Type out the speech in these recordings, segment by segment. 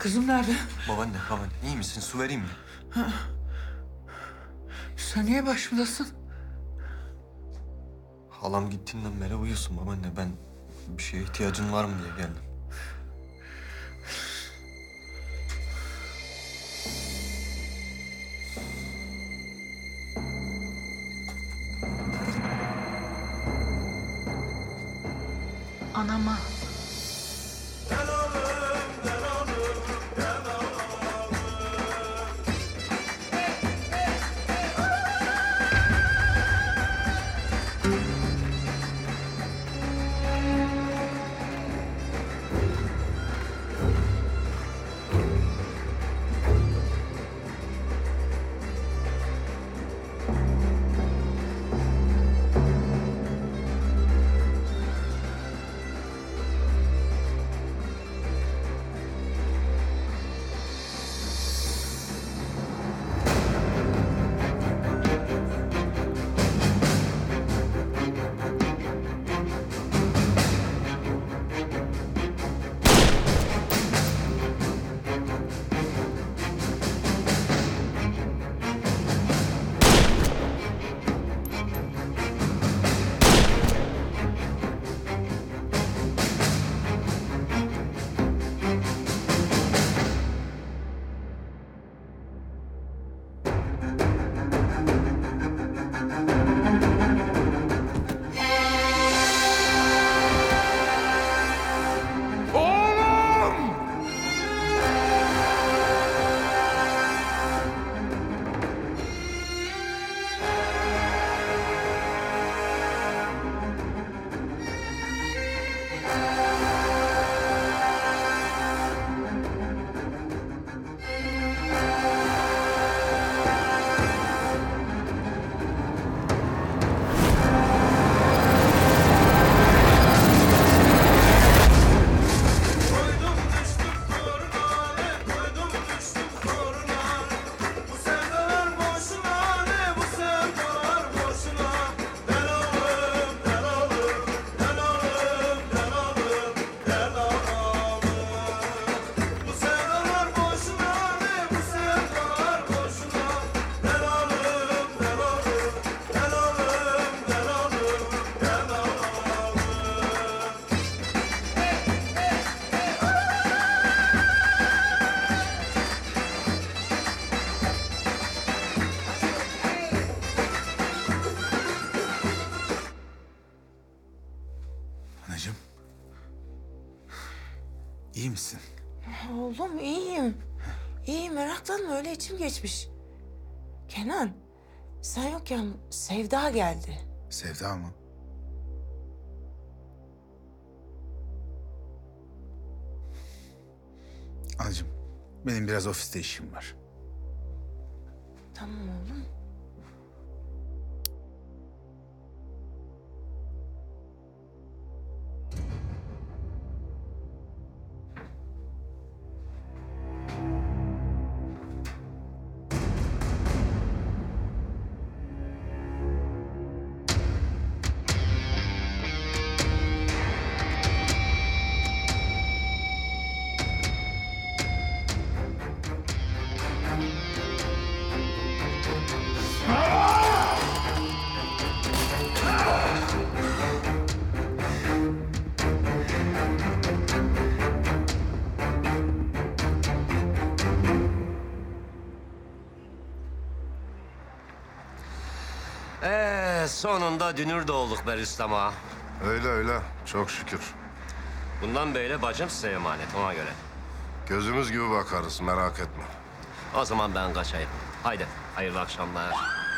Kızım nerede? Babaanne iyi misin? Su vereyim mi? Sen niye başımdasın? Halam gittiğinden beri uyuyorsun babaanne. Ben bir şeye ihtiyacın var mı diye geldim. Anama. Anacığım. İyi misin? Oğlum iyiyim. İyiyim, meraklanma, öyle içim geçmiş. Kenan, sen yokken Sevda geldi. Sevda mı? Anacığım, benim biraz ofiste işim var. Tamam oğlum. Sonunda dünür de olduk be Rüstem ağa. Öyle öyle. Çok şükür. Bundan böyle bacım size emanet ona göre. Gözümüz gibi bakarız merak etme. O zaman ben kaçayım. Haydi hayırlı akşamlar.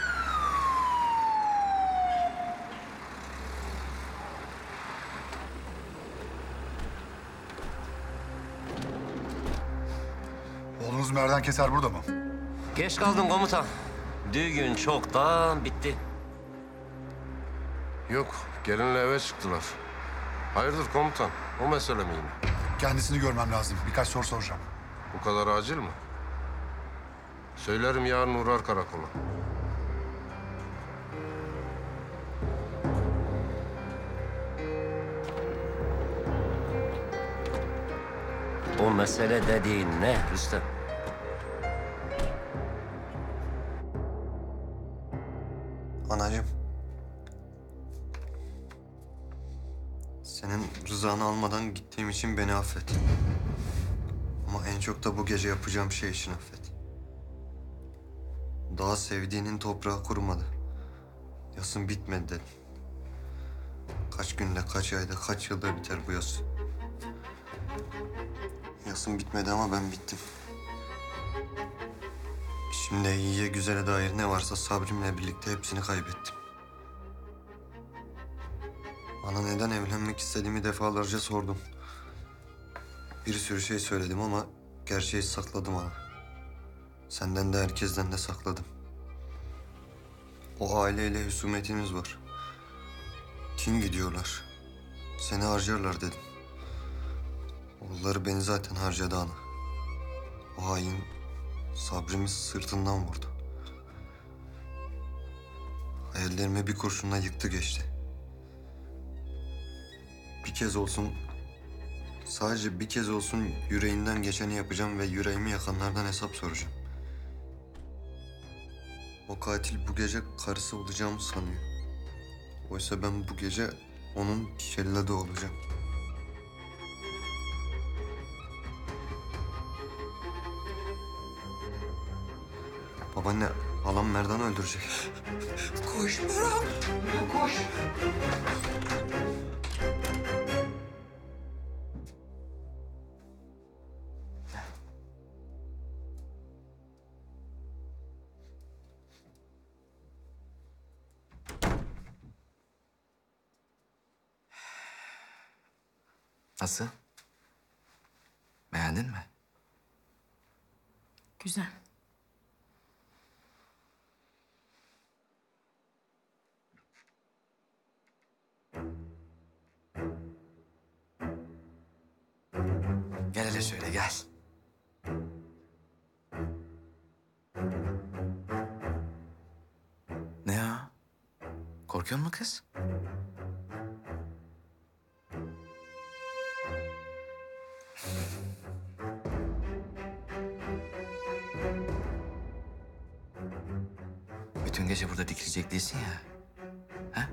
Oğlunuz Merdan Keser burada mı? Geç kaldın komutan. Düğün çoktan bitti. Yok gelinle eve çıktılar. Hayırdır komutan? O mesele mi yine? Kendisini görmem lazım. Birkaç soru soracağım. Bu kadar acil mi? Söylerim yarın uğrar karakola. O mesele dediğin ne Rüstem? Anacığım. Senin rızanı almadan gittiğim için beni affet. Ama en çok da bu gece yapacağım şey için affet. Daha sevdiğinin toprağı kurumadı. Yasın bitmedi dedin. Kaç günde, kaç ayda, kaç yılda biter bu yas? Yasın bitmedi ama ben bittim. Şimdi iyiye güzele dair ne varsa Sabri'mle birlikte hepsini kaybettim. Bana neden evlenmek istediğimi defalarca sordum. Bir sürü şey söyledim ama gerçeği sakladım ana. Senden de herkesten de sakladım. O aileyle husumetimiz var. Kim gidiyorlar? Seni harcarlar dedim. Oğulları beni zaten harcadı ana. O hain Sabrimiz sırtından vurdu. Hayallerimi bir kurşunla yıktı geçti. Bir kez olsun, sadece bir kez olsun yüreğinden geçeni yapacağım ve yüreğimi yakanlardan hesap soracağım. O katil bu gece karısı olacağımı sanıyor. Oysa ben bu gece onun şelladı olacağım. Babaanne, halam Merdan'ı öldürecek. Koş Merak. Koş. Nasıl? Beğendin mi? Güzel. Gel hele şöyle gel. Ne ya? Korkuyor musun kız? Bütün gece burada dikilecek değilsin ya. Ha?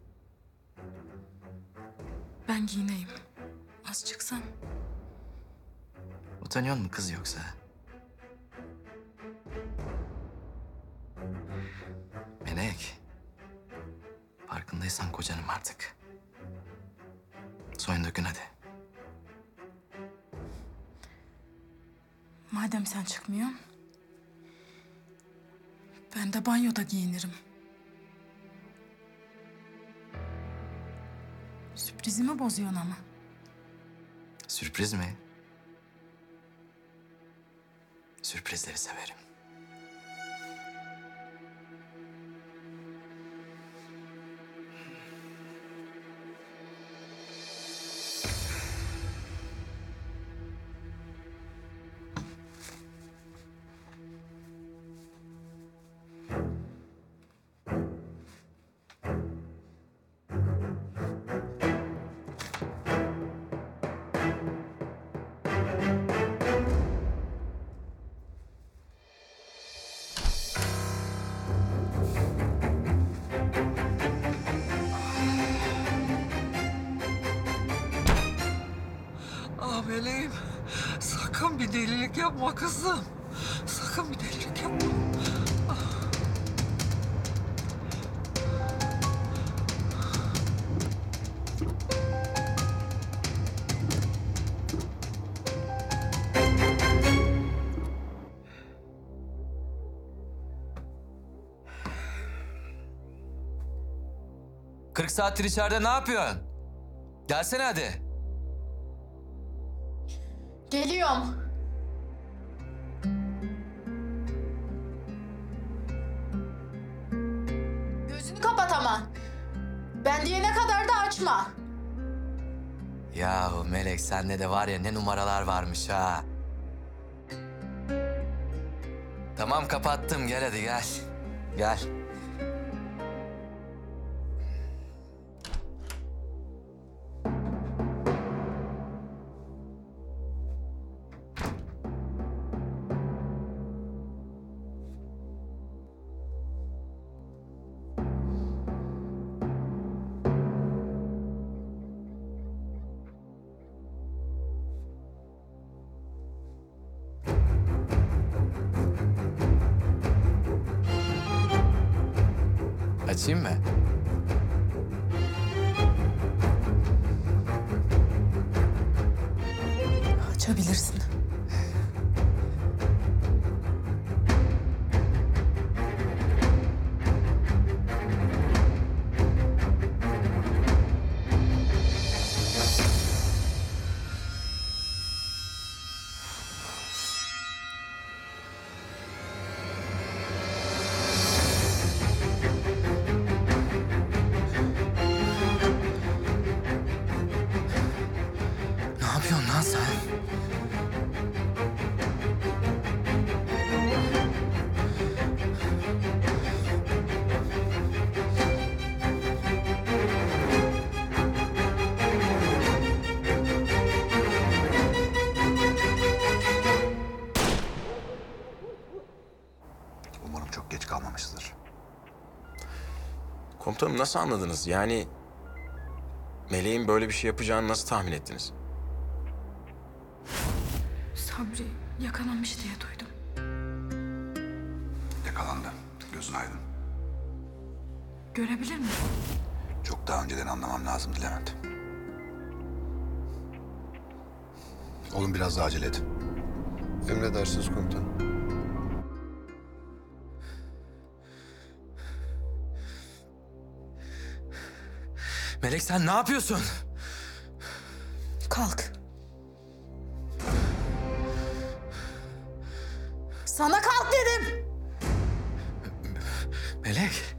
Ben giyineyim. Az çıksam. Utanıyor musun kız yoksa? Melek. Farkındaysan kocanım artık. Soyun dökün hadi. Madem sen çıkmıyorsun. Ben de banyoda giyinirim. Sürprizimi bozuyorsun ama. Sürpriz mi? Sürprizleri severim. Ah meleğim. Sakın bir delilik yapma kızım. Sakın bir delilik yapma. ...40 saattir içeride ne yapıyorsun? Gelsene hadi. Geliyorum. Gözünü kapat ama. Ben diyene kadar da açma. Yahu Melek sende de var ya ne numaralar varmış ha. Tamam kapattım gel hadi gel. Gel. Açayım mı? Açabilirsin. Ne yapıyorsun lan sen? Umarım çok geç kalmamışızdır. Komutanım nasıl anladınız? Yani Meleğin böyle bir şey yapacağını nasıl tahmin ettiniz? Sabri yakalanmış diye duydum. Yakalandı. Gözün aydın. Görebilir miyim? Çok daha önceden anlamam lazımdı Levent. Oğlum biraz daha acele et. Emredersiniz komutanım. Melek sen ne yapıyorsun? Kalk. Sana kalk dedim. Melek.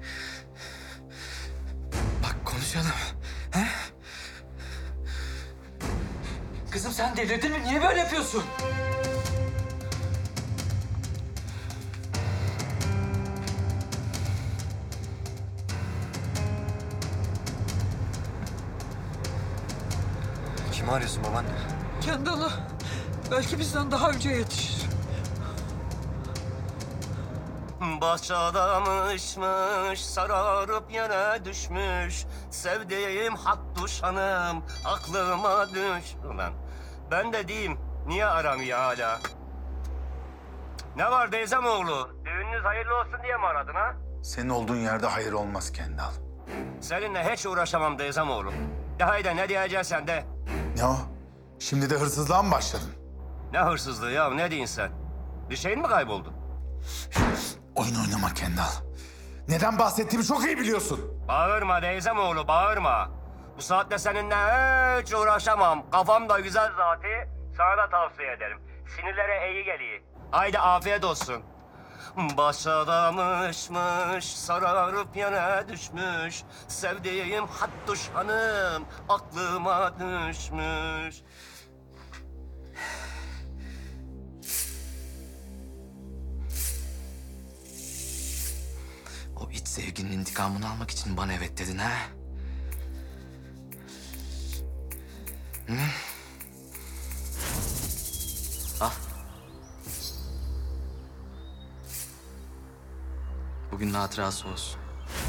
Bak konuşalım. He? Kızım sen delirdin mi? Niye böyle yapıyorsun? Kimi arıyorsun babaanne? Kendall'ı belki bizden daha önce yetişir. Bahçadamışmış, sararıp yere düşmüş. Sevdiğim Hattuş Hanım, aklıma düş. Ulan ben de diyeyim, niye aramıyor hala? Ne var Beyzem oğlu? Düğününüz hayırlı olsun diye mi aradın ha? Senin olduğun yerde hayır olmaz Kendal. Seninle hiç uğraşamam Beyzem oğlu. De haydi ne diyeceksen de. Ne o? Şimdi de hırsızlığa mı başladın? Ne hırsızlığı ya, ne diyorsun sen? Bir şeyin mi kayboldu? Oyun oynama Kendal. Neden bahsettiğimi çok iyi biliyorsun. Bağırma Beyzem oğlu, bağırma. Bu saatte seninle hiç uğraşamam. Kafam da güzel zaten. Sana da tavsiye ederim. Sinirlere iyi geliyor. Haydi afiyet olsun. Başadamışmış, sararıp yere düşmüş. Sevdiğim Hattuş Hanım, aklıma düşmüş. O iç sevginin intikamını almak için bana evet dedin ha? Hı? Al. Bugün hatırası olsun.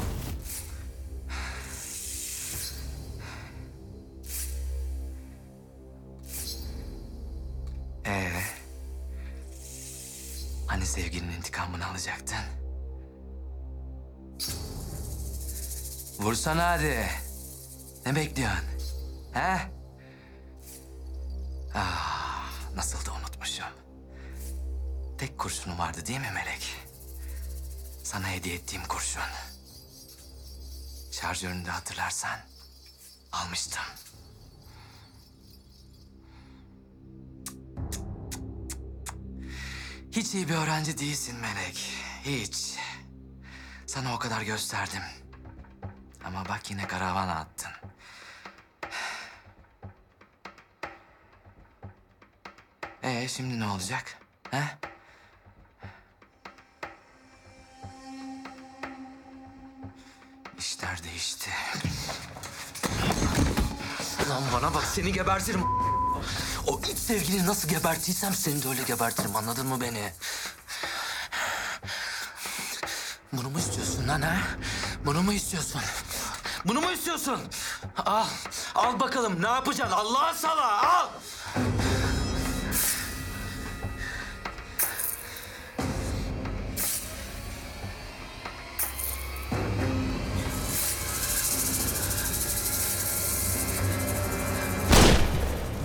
Hani sevgilinin intikamını alacaktın? Vursana hadi. Ne bekliyorsun? He? Nasıl da unutmuşum. Tek kurşunum vardı değil mi Melek? Sana hediye ettiğim kurşun. Şarjörünü de hatırlarsan almıştım. Hiç iyi bir öğrenci değilsin Melek. Hiç. Sana o kadar gösterdim. Ama bak yine karavana attın. Şimdi ne olacak? He? İşler değişti. Lan bana bak seni gebertirim. O iç sevgilini nasıl gebertiysem seni de öyle gebertirim, anladın mı beni? Bunu mu istiyorsun lan ha? Bunu mu istiyorsun? Bunu mu istiyorsun? Al, al bakalım ne yapacaksın Allah'ın sana al!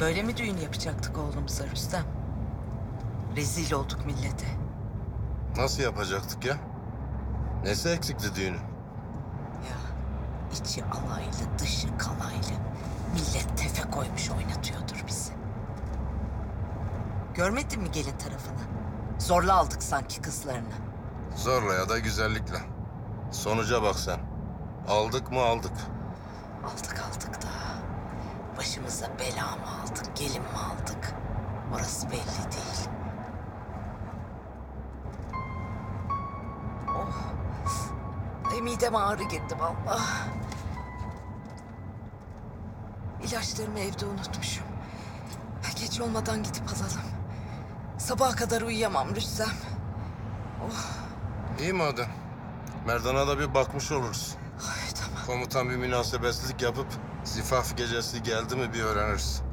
Böyle mi düğün yapacaktık oğlumuza Rüstem? Rezil olduk millete. Nasıl yapacaktık ya? Nesi eksikti düğünün? Ya içi alaylı, dışı kalaylı. Millet tefe koymuş oynatıyordur bizi. Görmedin mi gelin tarafını? Zorla aldık sanki kızlarını. Zorla ya da güzellikle. Sonuca bak sen. Aldık mı aldık. Aldık da. Başımıza bela mı aldık, gelin mi aldık? Orası belli değil. Oh. Ay mideme ağrı girdi vallahi. İlaçlarımı evde unutmuşum. Gece olmadan gidip alalım. Sabaha kadar uyuyamam Rüstem. İyi madem. Merdan'a da bir bakmış oluruz. Ay tamam. Komutan bir münasebetsizlik yapıp zifaf gecesi geldi mi bir öğreniriz.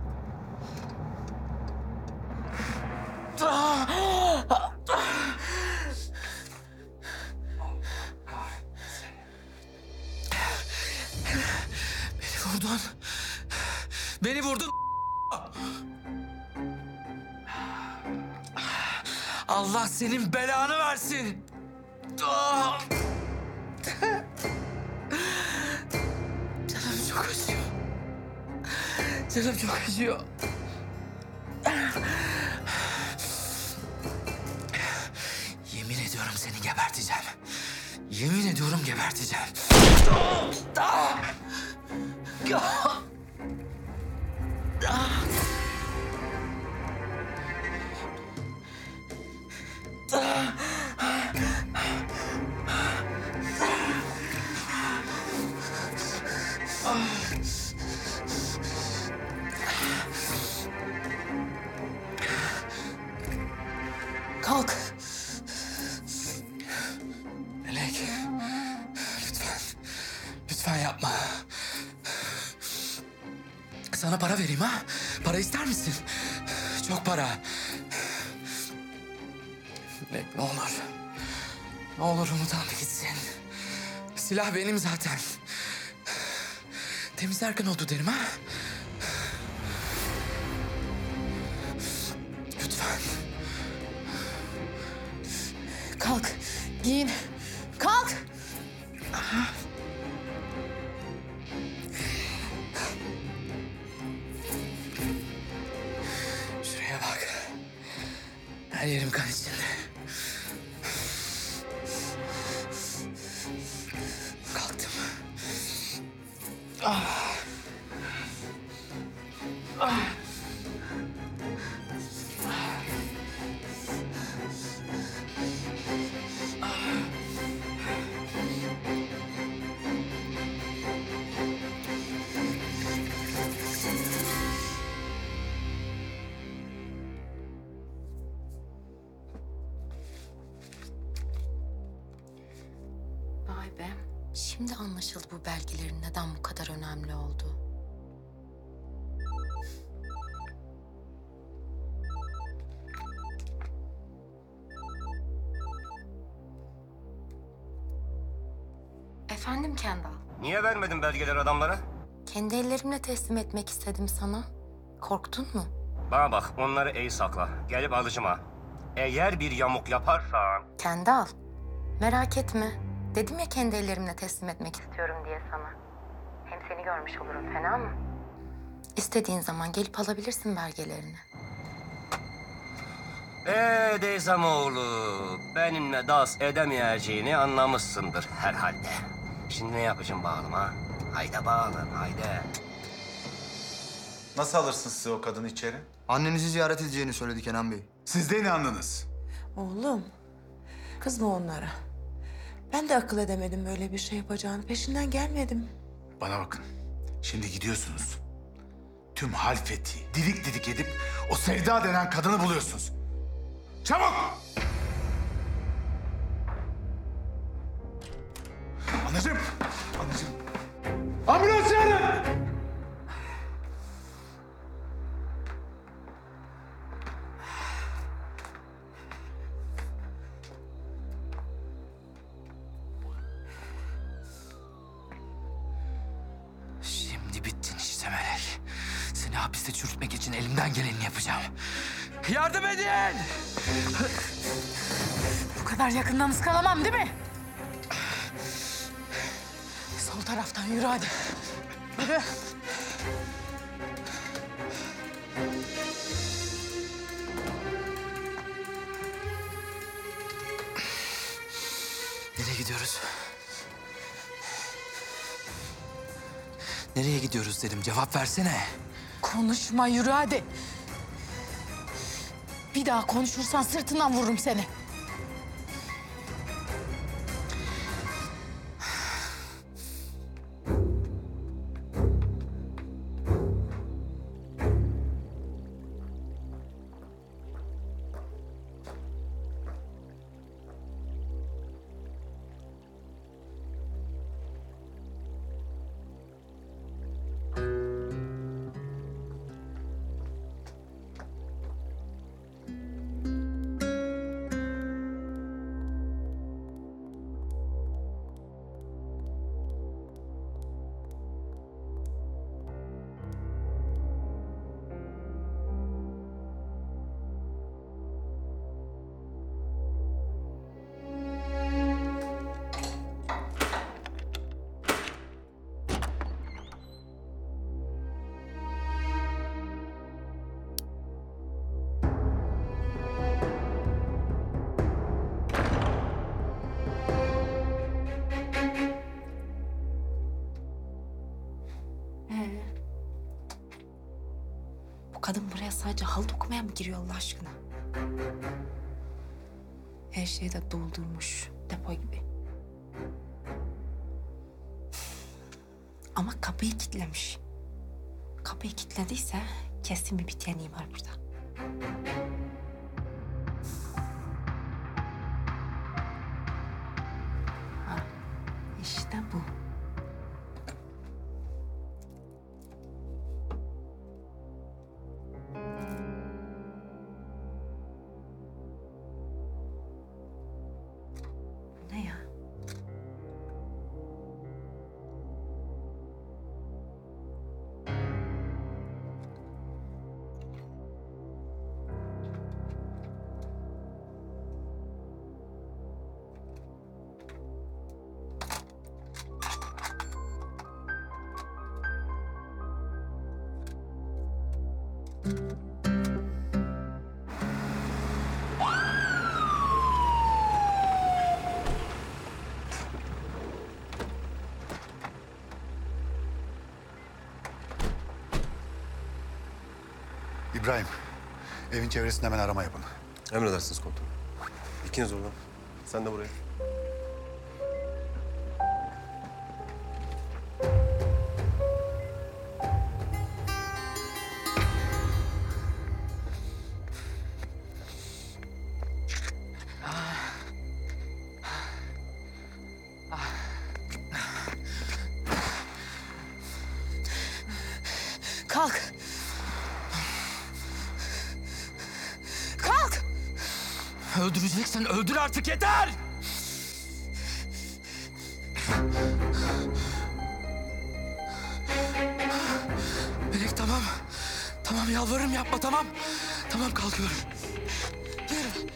Beni vurdun. Beni vurdun. Allah senin belanı versin. Canım çok acıyor. Canım çok acıyor. Yemin ediyorum seni geberteceğim. Yemin ediyorum geberteceğim. Kalk. Melek, lütfen, lütfen yapma. Sana para vereyim ha? Para ister misin? Çok para. Melek ne olur. Ne olur unutan da gitsin. Silah benim zaten. Temizlerken oldu derim ha? Lütfen. Kalk, giyin. Kalk. Şuraya bak. Her yerim kan içinde. Kalktım. Vay be. Şimdi anlaşıldı bu belgelerin neden bu kadar önemli olduğu. Efendim Kendal. Niye vermedin belgeleri adamlara? Kendi ellerimle teslim etmek istedim sana. Korktun mu? Bana bak, onları iyi sakla. Gelip alacağım ha. Eğer bir yamuk yaparsan... Kendal. Merak etme. Dedim ya kendi ellerimle teslim etmek istiyorum diye sana. Hem seni görmüş olurum, fena mı? İstediğin zaman gelip alabilirsin belgelerini. Deyzamoğlu, benimle dans edemeyeceğini anlamışsındır herhalde. Şimdi ne yapacağım bağlım ha? Haydi bağlım, haydi. Nasıl alırsın size o kadını içeri? Annenizi ziyaret edeceğini söyledi Kenan Bey. Siz de inandınız. Oğlum, kızma onlara. Ben de akıl edemedim böyle bir şey yapacağını. Peşinden gelmedim. Bana bakın. Şimdi gidiyorsunuz. Tüm halfeti didik didik edip o Sevda denen kadını buluyorsunuz. Çabuk! Anacığım! Anacığım! Ambulans çağırın! Şimdi bittin işte Melek. Seni hapiste çürütmek için elimden geleni yapacağım. Yardım edin! Bu kadar yakından ıskalamam değil mi? Sol taraftan yürü hadi. Yürü. Nereye gidiyoruz? Nereye gidiyoruz dedim. Cevap versene. Konuşma, yürü hadi. Bir daha konuşursan sırtından vururum seni. Bu kadın buraya sadece halı dokumaya mı giriyor Allah aşkına? Her şeyi de doldurmuş depo gibi. Ama kapıyı kilitlemiş. Kapıyı kilitlediyse kesin bir biteni var burada. Ha, işte bu. Ne ya? İbrahim, evin çevresinde hemen arama yapın. Emredersiniz komutanım. İkiniz oradan. Sen de buraya. Kalk. Kalk. Öldüreceksen öldür artık yeter! Melek tamam. Tamam yalvarırım yapma tamam. Tamam kalkıyorum. Yürü.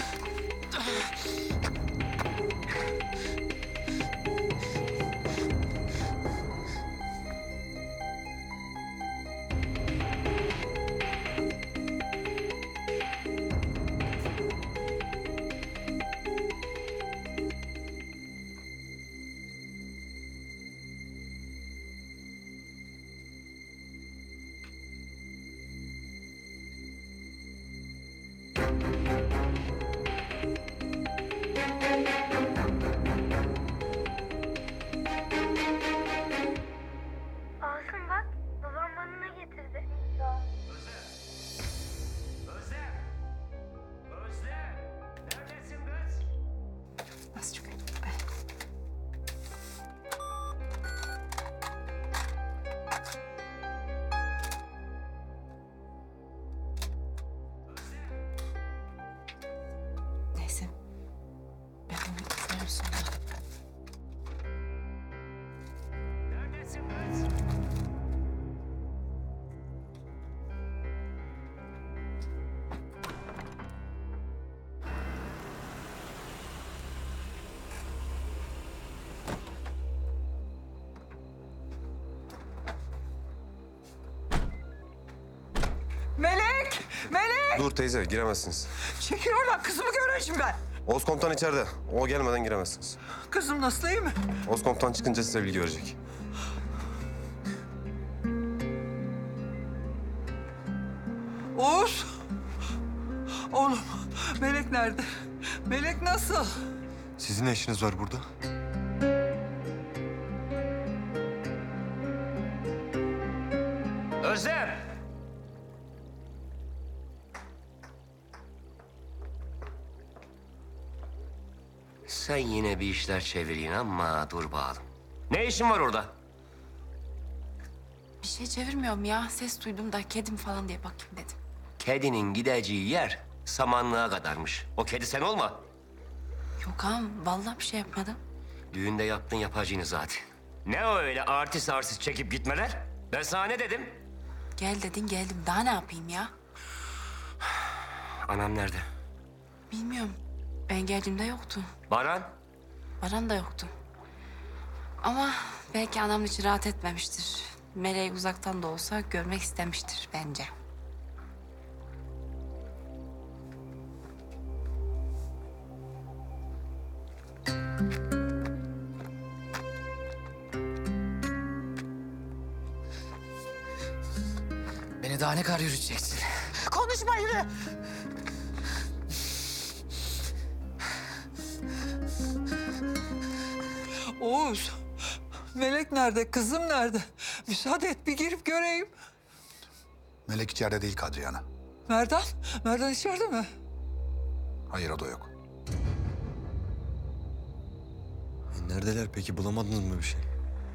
Asım bak, babam bana ne getirdi? Neredesin kız? Az çok. Neyse. Ben onu izlerim sonra. Neredesin kız? Dur teyze, giremezsiniz. Çekil oradan, kızımı göreceğim ben. Oğuz komutan içeride. O gelmeden giremezsiniz. Kızım nasıl, iyi mi? Oğuz komutan çıkınca size bilgi verecek. Oğuz. Oğlum, Melek nerede? Melek nasıl? Sizin ne işiniz var burada? Özlem! Sen yine bir işler çevireyim ama dur bakalım. Ne işin var orada? Bir şey çevirmiyorum ya. Ses duydum da kedim falan diye bakayım dedim. Kedinin gideceği yer samanlığa kadarmış. O kedi sen olma. Yok ağam, vallahi bir şey yapmadım. Düğünde yaptın yapacağını zaten. Ne o öyle artist çekip gitmeler? Ben sana ne dedim? Gel dedin geldim. Daha ne yapayım ya? Anam nerede? Bilmiyorum. Ben geldiğimde yoktu. Baran? Baran da yoktu. Ama belki anamın içi rahat etmemiştir. Meleği uzaktan da olsa görmek istemiştir bence. Beni daha ne kadar yürüteceksin? Konuşma, yürü. Oğuz. Melek nerede? Kızım nerede? Müsaade et, bir girip göreyim. Melek içeride değil Kadriye Ana. Merdan? Merdan içeride mi? Hayır, o da yok. Neredeler peki? Bulamadınız mı bir şey?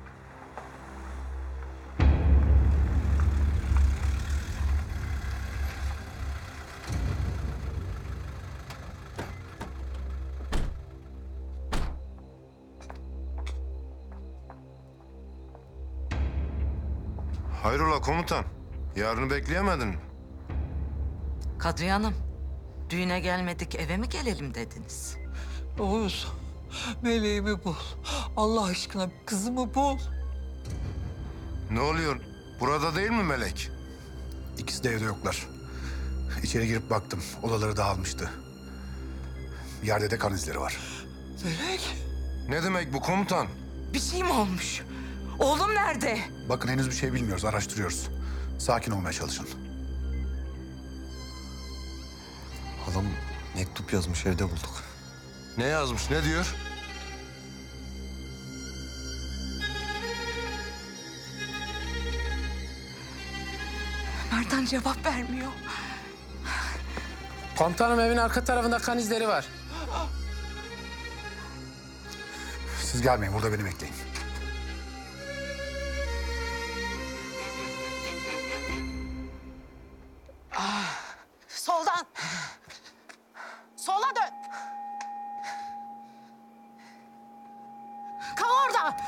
Hayrola komutan? Yarını bekleyemedin mi? Kadriye Hanım, düğüne gelmedik eve mi gelelim dediniz? Oğuz, meleğimi bul. Allah aşkına kızımı bul. Ne oluyor? Burada değil mi Melek? İkisi de evde yoklar. İçeri girip baktım. Odaları dağılmıştı. Yerde de kan izleri var. Melek? Ne demek bu komutan? Bir şey mi olmuş? Oğlum nerede? Bakın henüz bir şey bilmiyoruz, araştırıyoruz. Sakin olmaya çalışın. Halam mektup yazmış, evde bulduk. Ne yazmış, ne diyor? Merdan cevap vermiyor. Komutanım evin arka tarafında kan izleri var. Siz gelmeyin, burada beni bekleyin. Soldan. Sola dön. Kal orada.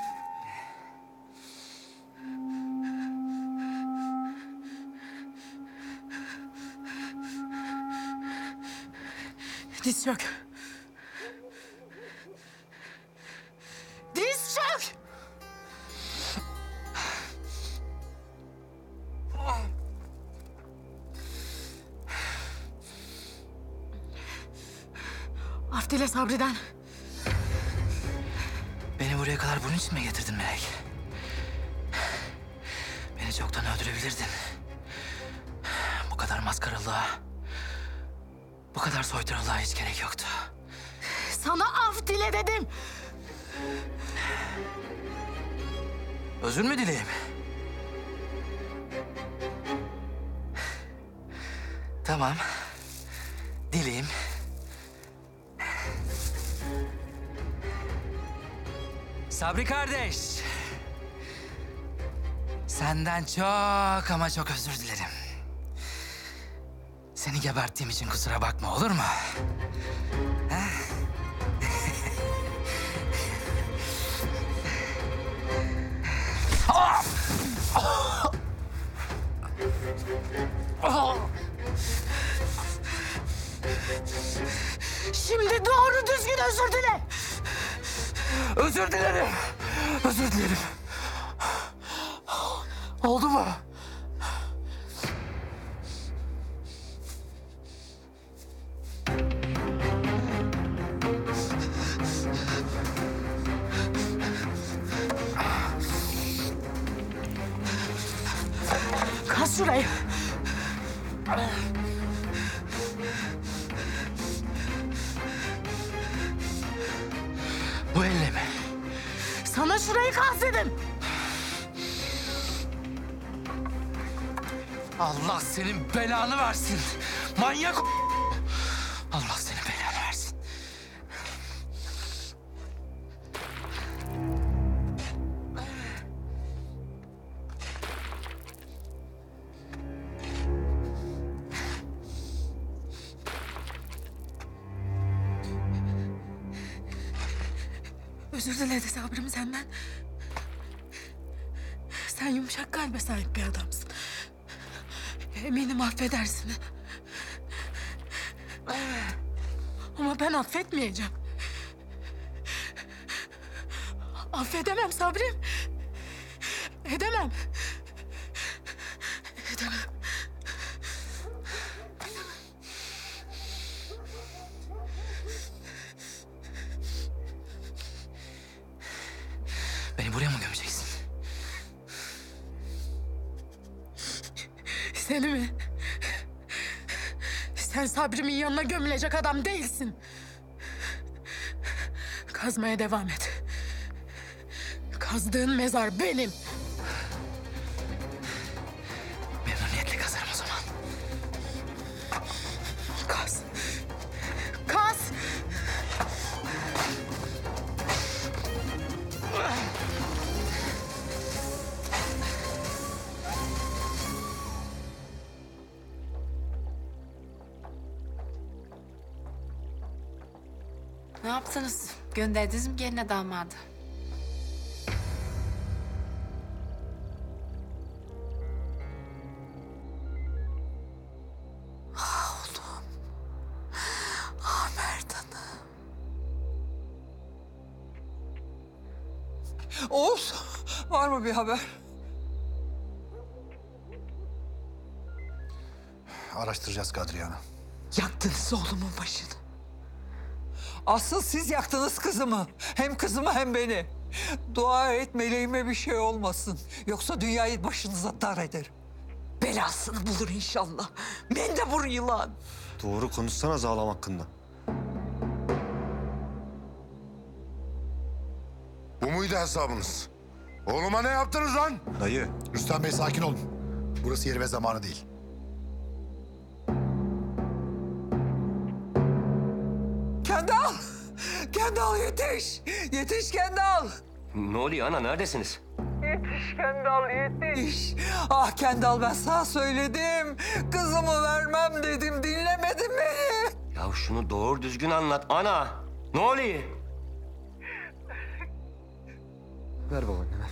Diz çök. Diz çök. Af dile Sabri'den. Beni buraya kadar bunun için mi getirdin Melek? Beni çoktan öldürebilirdin. Bu kadar maskaralığa, bu kadar soytarılığa hiç gerek yoktu. Sana af dile dedim. Özür mü dileyim? Tamam. Dileyim. Sabri kardeş. Senden çok ama çok özür dilerim. Seni geberttiğim için kusura bakma, olur mu? Ha? Şimdi doğru düzgün özür dile. Özür dilerim. Özür dilerim. Oldu mu? şurayı. Bu elle mi? Sana şurayı kaz dedim. Allah senin belanı versin. Manyak Allah senin belanı versin. Özür diledi Sabrım senden. Sen yumuşak kalbe sahip bir adamsın. Eminim affedersin. Ama ben affetmeyeceğim. Affedemem Sabrım. Edemem. Edemem. Beni buraya mı gömeceksin? Seni mi? Sen Sabri'min yanına gömülecek adam değilsin. Kazmaya devam et. Kazdığın mezar benim. Memnuniyetle kazarım o zaman. Kaz. Kaz. Ne yaptınız? Gönderdiniz mi geline damadı? Oğlum. Ah Merdan'ım. Oğuz, var mı bir haber? Araştıracağız Kadriye Ana. Yaktınız oğlumun başını. Asıl siz yaktınız kızımı. Hem kızımı hem beni. Dua et meleğime bir şey olmasın. Yoksa dünyayı başınıza dar ederim. Belasını bulur inşallah. Mendebur yılan. Doğru konuşsana Zağlam hakkında. Bu muydu hesabınız? Oğluma ne yaptınız lan? Dayı. Rüstem Bey sakin olun. Burası yeri ve zamanı değil. Kendal! Kendal yetiş! Yetiş Kendal! Ne oluyor ana, neredesiniz? Yetiş Kendal yetiş! Ah Kendal ben sana söyledim. Kızımı vermem dedim. Dinlemedin beni. Ya şunu doğru düzgün anlat ana. Ne oluyor? Ver babaanne ver.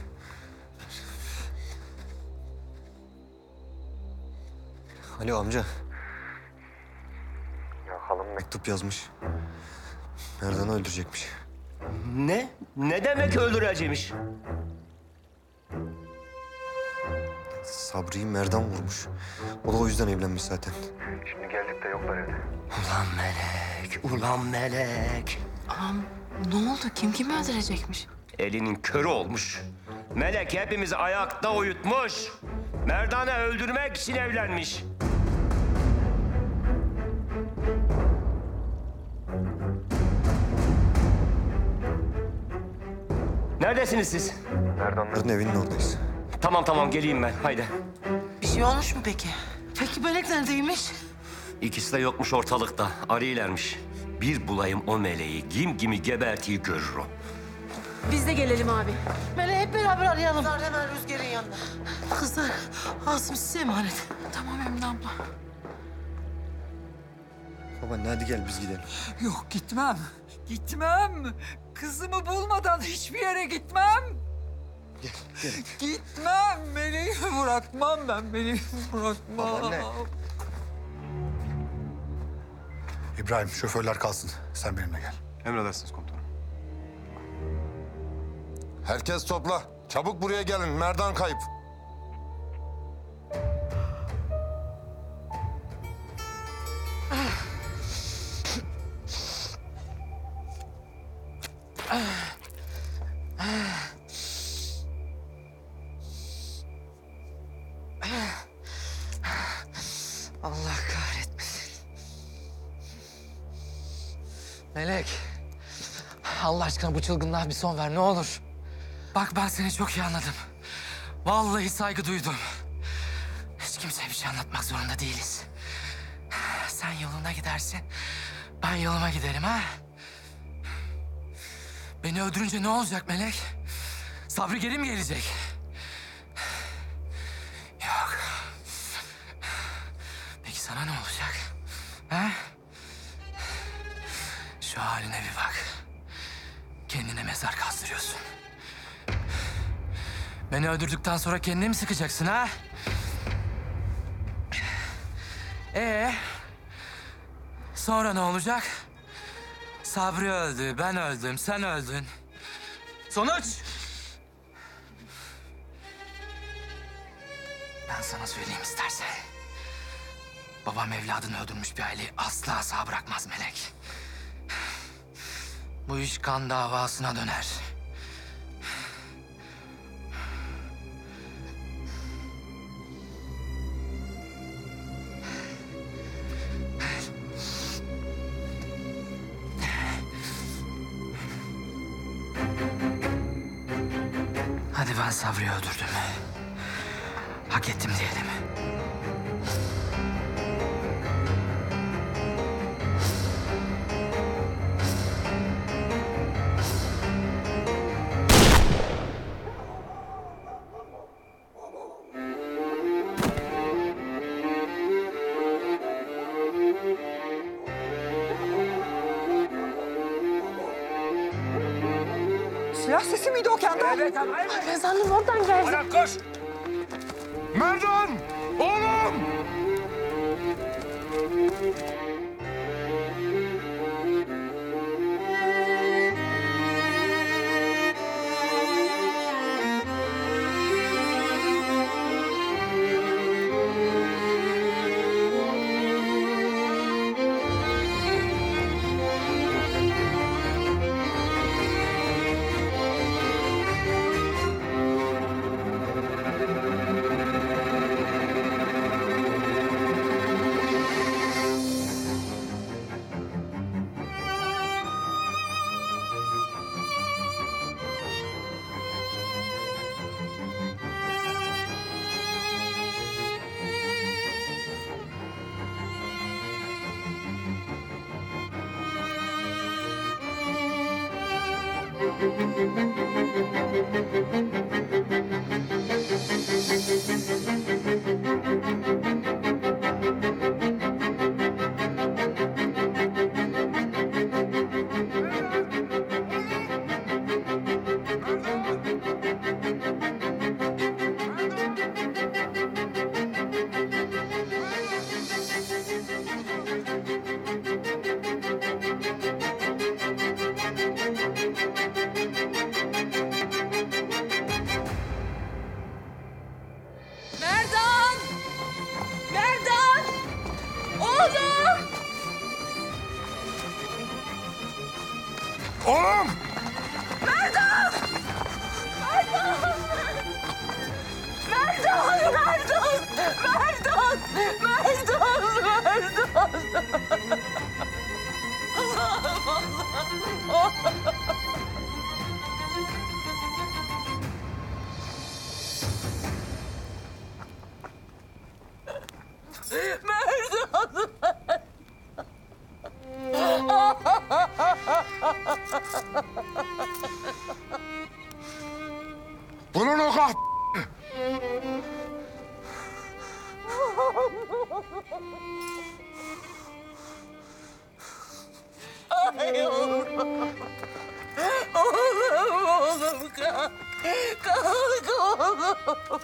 Alo amca. Ya halam mektup yazmış. Merdan'ı öldürecekmiş. Ne? Ne demek öldüreceğimiş? Sabri'yi Merdan vurmuş. O da o yüzden evlenmiş zaten. Şimdi geldik de yoklar evde. Ulan melek, ulan melek. Ağam ne oldu? Kim kimi öldürecekmiş? Elinin körü olmuş. Melek hepimizi ayakta uyutmuş. Merdan'ı öldürmek için evlenmiş. Neredesiniz siz? Merdanların evinin oradayız. Tamam geleyim ben, haydi. Bir şey olmuş mu peki? Peki Melek neredeymiş? İkisi de yokmuş ortalıkta, arıyorlarmış. Bir bulayım o meleği, gibi gebertiyi görür o. Biz de gelelim abi. Meleği hep beraber arayalım. Kızlar hemen Rüzgar'ın yanına. Kızlar, Asım size emanet. Tamam Emine abla. Babaanne hadi gel biz gidelim. Yok gitmem. Gitmem. Kızımı bulmadan hiçbir yere gitmem. Gel. Gitmem. Meleğimi bırakmam ben. Meleğimi bırakmam. Babaanne. İbrahim şoförler kalsın. Sen benimle gel. Emredersiniz komutanım. Herkes topla. Çabuk buraya gelin. Merdan kayıp. Melek. Allah aşkına bu çılgınlığa bir son ver ne olur. Bak ben seni çok iyi anladım. Vallahi saygı duydum. Hiç kimseye bir şey anlatmak zorunda değiliz. Sen yoluna gidersin. Ben yoluma giderim ha. Beni öldürünce ne olacak Melek? Sabri geri mi gelecek? Yok. Peki sana ne olacak? Ha? Şu haline bir bak. Kendine mezar kazdırıyorsun. Beni öldürdükten sonra kendini mi sıkacaksın ha? Sonra ne olacak? Sabri öldü, ben öldüm, sen öldün. Sonuç? Ben sana söyleyeyim istersen. Babam evladını öldürmüş bir aileyi asla sağ bırakmaz Melek. Bu iş kan davasına döner. Hadi ben Sabri'yi öldürdüm. Hak ettim diyelim. Silah sesi miydi o kendi? Evet. Mezarlığın oradan geldi. Bırak koş! Merdan! Oğlum! Merdan! Merdan! Oğlum! Oğlum! Merdan! Merdan! Merdan! Merdan! Merdan! Merdan! Merdan! Allah'ım Allah'ım! Merdan! Bunun o kah... Ay oğlum. Oğlum kalk. Kalk oğlum.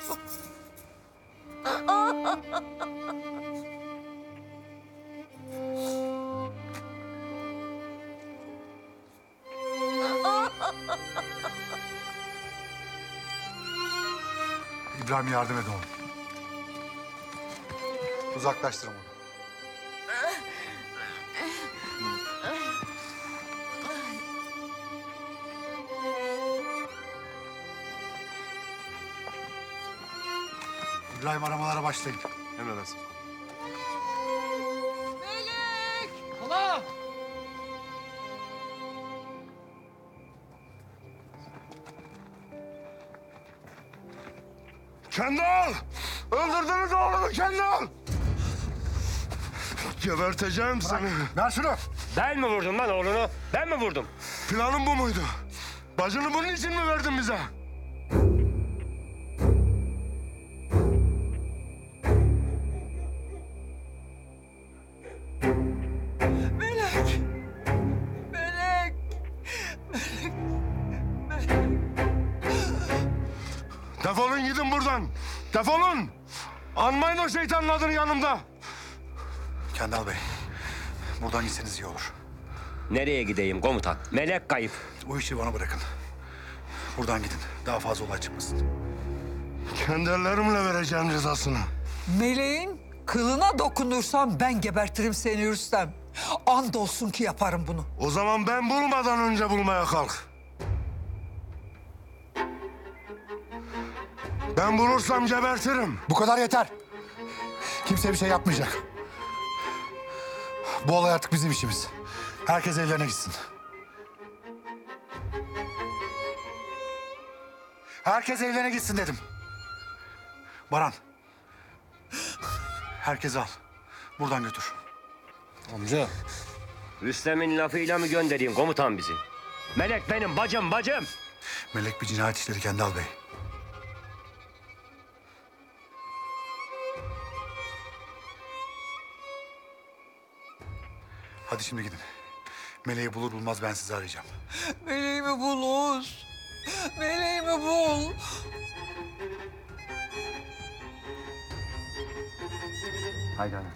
İbrahim yardım et oğlum. Uzaklaştırın onu. İbrahim aramalara başlayın. Emredersiniz. Hala! Kendal! Öldürdünüz oğlumu Kendal! Geberteceğim seni. Ver şunu. Ben mi vurdum lan oğlunu? Ben mi vurdum? Planın bu muydu? Bacını bunun için mi verdin bize? Melek! Melek! Defolun gidin buradan. Defolun. Anmayın o şeytanın adını yanımda. Kendal Bey, buradan gitseniz iyi olur. Nereye gideyim komutan? Melek kayıp. O işi bana bırakın. Buradan gidin. Daha fazla olay çıkmasın. Kendi ellerimle vereceğim cezasını. Meleğin kılına dokunursam ben gebertirim seni Rüstem. Andolsun ki yaparım bunu. O zaman ben bulmadan önce bulmaya kalk. Ben bulursam gebertirim. Bu kadar yeter. Kimse bir şey yapmayacak. Bu olay artık bizim işimiz. Herkes evlerine gitsin. Herkes evlerine gitsin dedim. Baran. Herkes al. Buradan götür. Amca. Rüstem'in lafıyla mı göndereyim komutan bizi? Melek benim bacım. Melek bir cinayet işleri Kendal Bey. Hadi şimdi gidin. Meleği bulur bulmaz ben sizi arayacağım. Meleğimi bul Oğuz. Meleğimi bul. Haydi ana.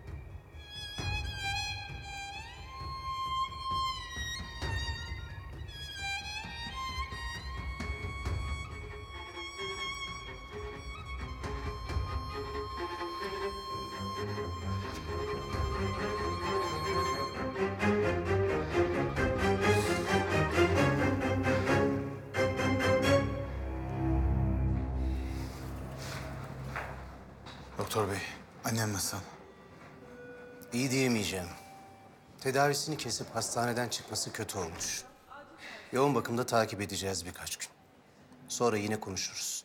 Doktor Bey, annem nasıl? İyi diyemeyeceğim. Tedavisini kesip hastaneden çıkması kötü olmuş. Yoğun bakımda takip edeceğiz birkaç gün. Sonra yine konuşuruz.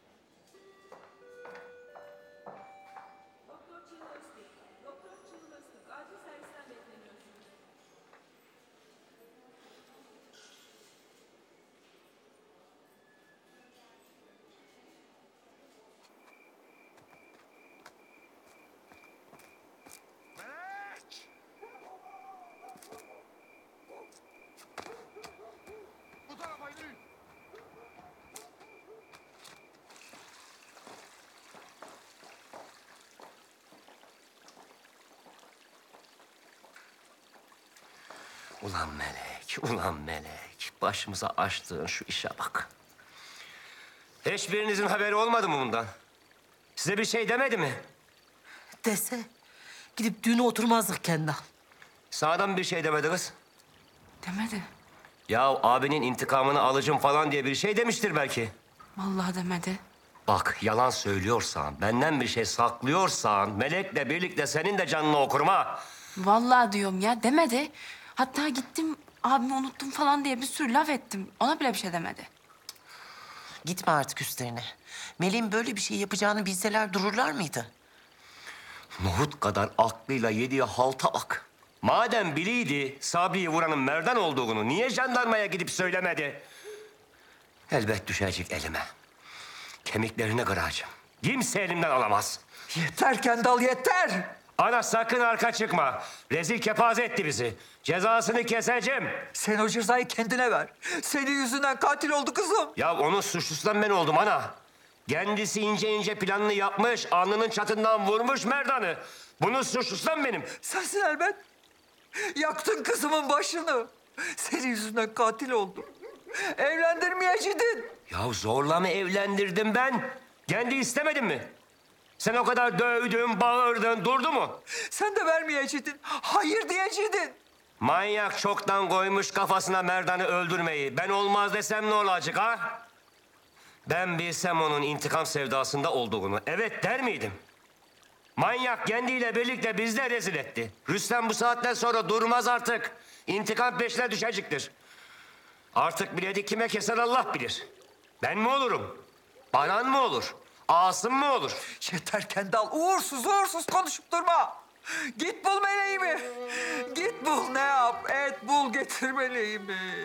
Ulan Melek. Başımıza açtığın şu işe bak. Hiçbirinizin haberi olmadı mı bundan? Size bir şey demedi mi? Dese gidip düğüne oturmazdık Kendal. Sağdan bir şey demedi kız. Demedi. Ya abinin intikamını alacağım falan diye bir şey demiştir belki. Vallahi demedi. Bak yalan söylüyorsan, benden bir şey saklıyorsan Melek'le birlikte senin de canını okurum ha. Vallahi diyorum ya demedi. Hatta gittim abimi unuttum falan diye bir sürü laf ettim. Ona bile bir şey demedi. Gitme artık üstlerine. Melih'in böyle bir şey yapacağını bilseler dururlar mıydı? Nohut kadar aklıyla yediği halta bak. Madem biliydi Sabri'yi vuranın Merdan olduğunu niye jandarmaya gidip söylemedi? Elbet düşecek elime. Kemiklerini kıracağım. Kimse elimden alamaz. Yeter Kendal yeter. Ana sakın arka çıkma. Rezil kepaze etti bizi. Cezasını keseceğim. Sen o cezayı kendine ver. Senin yüzünden katil oldu kızım. Ya onun suçlusundan ben oldum ana. Kendisi ince planını yapmış, alnının çatından vurmuş Merdan'ı. Bunun suçlusundan benim. Sensin elbet. Yaktın kızımın başını. Senin yüzünden katil oldu. Evlendirmeyeceydin. Ya zorla mı evlendirdim ben? Kendi istemedin mi? Sen o kadar dövdün, bağırdın, durdu mu? Sen de vermeyeceydin. Hayır diyeceydin. Manyak çoktan koymuş kafasına Merdan'ı öldürmeyi. Ben olmaz desem ne olacak ha? Ben bilsem onun intikam sevdasında olduğunu evet der miydim? Manyak kendiyle birlikte bizi de rezil etti. Rüstem bu saatten sonra durmaz artık. İntikam peşine düşecektir. Artık biledi kime keser Allah bilir. Ben mi olurum? Baran mı olur? Asım mı olur? Yeter Kendal. Uğursuz konuşup durma. Git bul meleğimi. Git bul, ne yap et bul, getir meleğimi.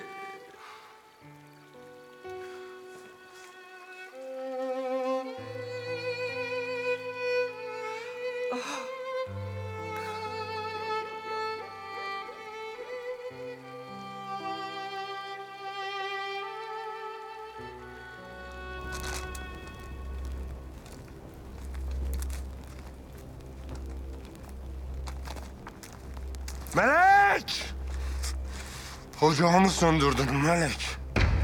Melek! Ocağımı söndürdün Melek.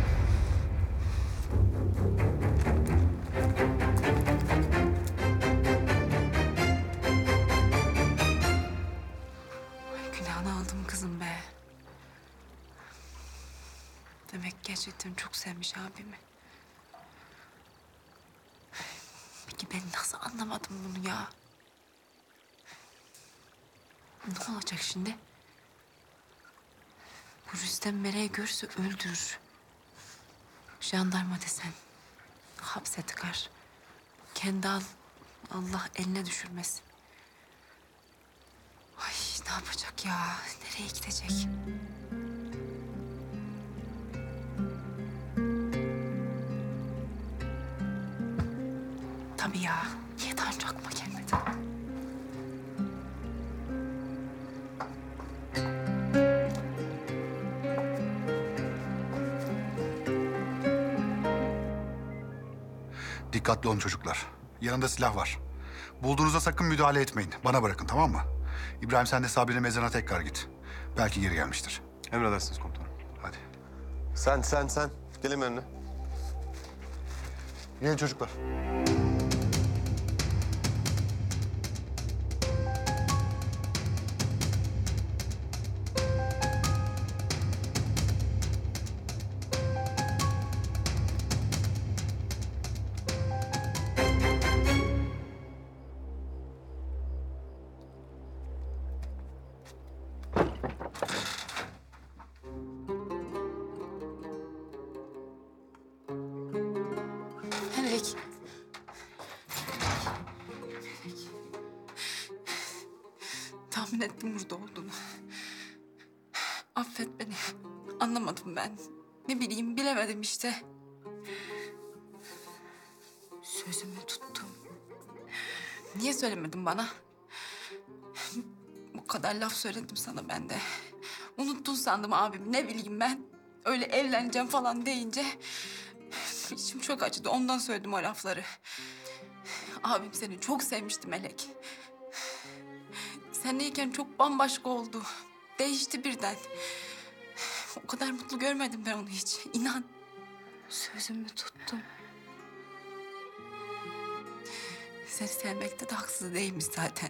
Ay, günahını aldım kızım be. Demek gerçekten çok sevmiş abimi. Peki ben nasıl anlamadım bunu ya? Ne olacak şimdi? Bu Rüstem Meleği görse öldürür. Jandarma desen hapse tıkar. Kendal Allah eline düşürmesin. Ay ne yapacak ya? Nereye gidecek? Tabii ya. Niye Tanrı aklıma gelmedi? Dikkatli olun çocuklar. Yanında silah var. Bulduğunuzda sakın müdahale etmeyin. Bana bırakın, tamam mı? İbrahim, sen de Sabri'nin mezarına tekrar git. Belki geri gelmiştir. Emredersiniz komutanım. Hadi. Sen. Gelin önüne. Gelin çocuklar. Melek. Tahmin ettim burada olduğunu. Affet beni. Anlamadım ben. Ne bileyim, bilemedim işte. Sözümü tuttum. Niye söylemedin bana? Bu kadar laf söyledim sana ben de. Unuttun sandım abim, ne bileyim ben. Öyle evleneceğim falan deyince... İçim çok acıdı, ondan söyledim o lafları. Abim seni çok sevmişti Melek. Senleyken çok bambaşka oldu. Değişti birden. O kadar mutlu görmedim ben onu hiç. İnan. Sözümü tuttum. Seni sevmekte de haksız değilmiş zaten.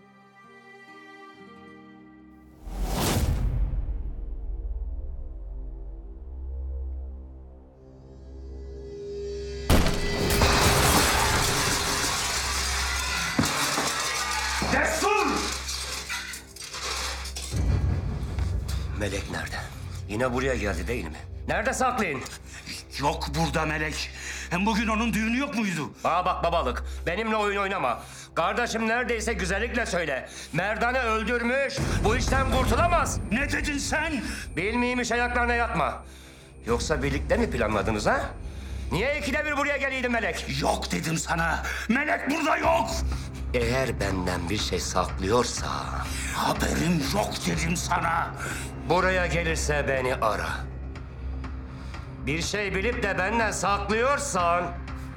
Melek nerede? Yine buraya geldi değil mi? Nerede saklayın? Yok burada Melek. Hem bugün onun düğünü yok muydu? Bana bak babalık, benimle oyun oynama. Kardeşim neredeyse güzellikle söyle. Merdan'ı öldürmüş, bu işten kurtulamaz. Ne dedin sen? Bilmeymiş ayaklarına yatma. Yoksa birlikte mi planladınız ha? Niye ikide bir buraya geliydin Melek? Yok dedim sana. Melek burada yok. Eğer benden bir şey saklıyorsa... Haberim yok dedim sana. Buraya gelirse beni ara. Bir şey bilip de benden saklıyorsan...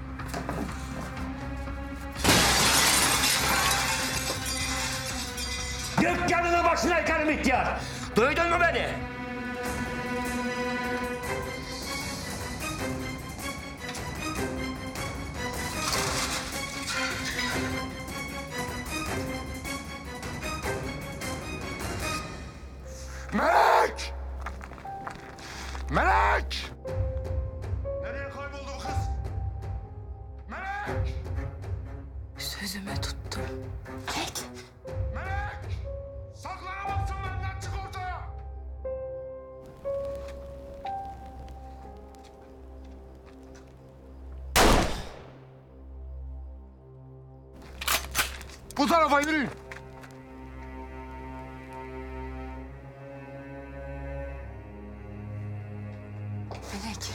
Dükkanını başına yıkarım ihtiyar. Duydun mu beni? Melek! Melek! Nereye kayboldu o kız? Melek! Sözümü tuttum. Melek. Melek! Saklayamazsın benden, çık ortaya! Bu tarafa yürüyün. Melek.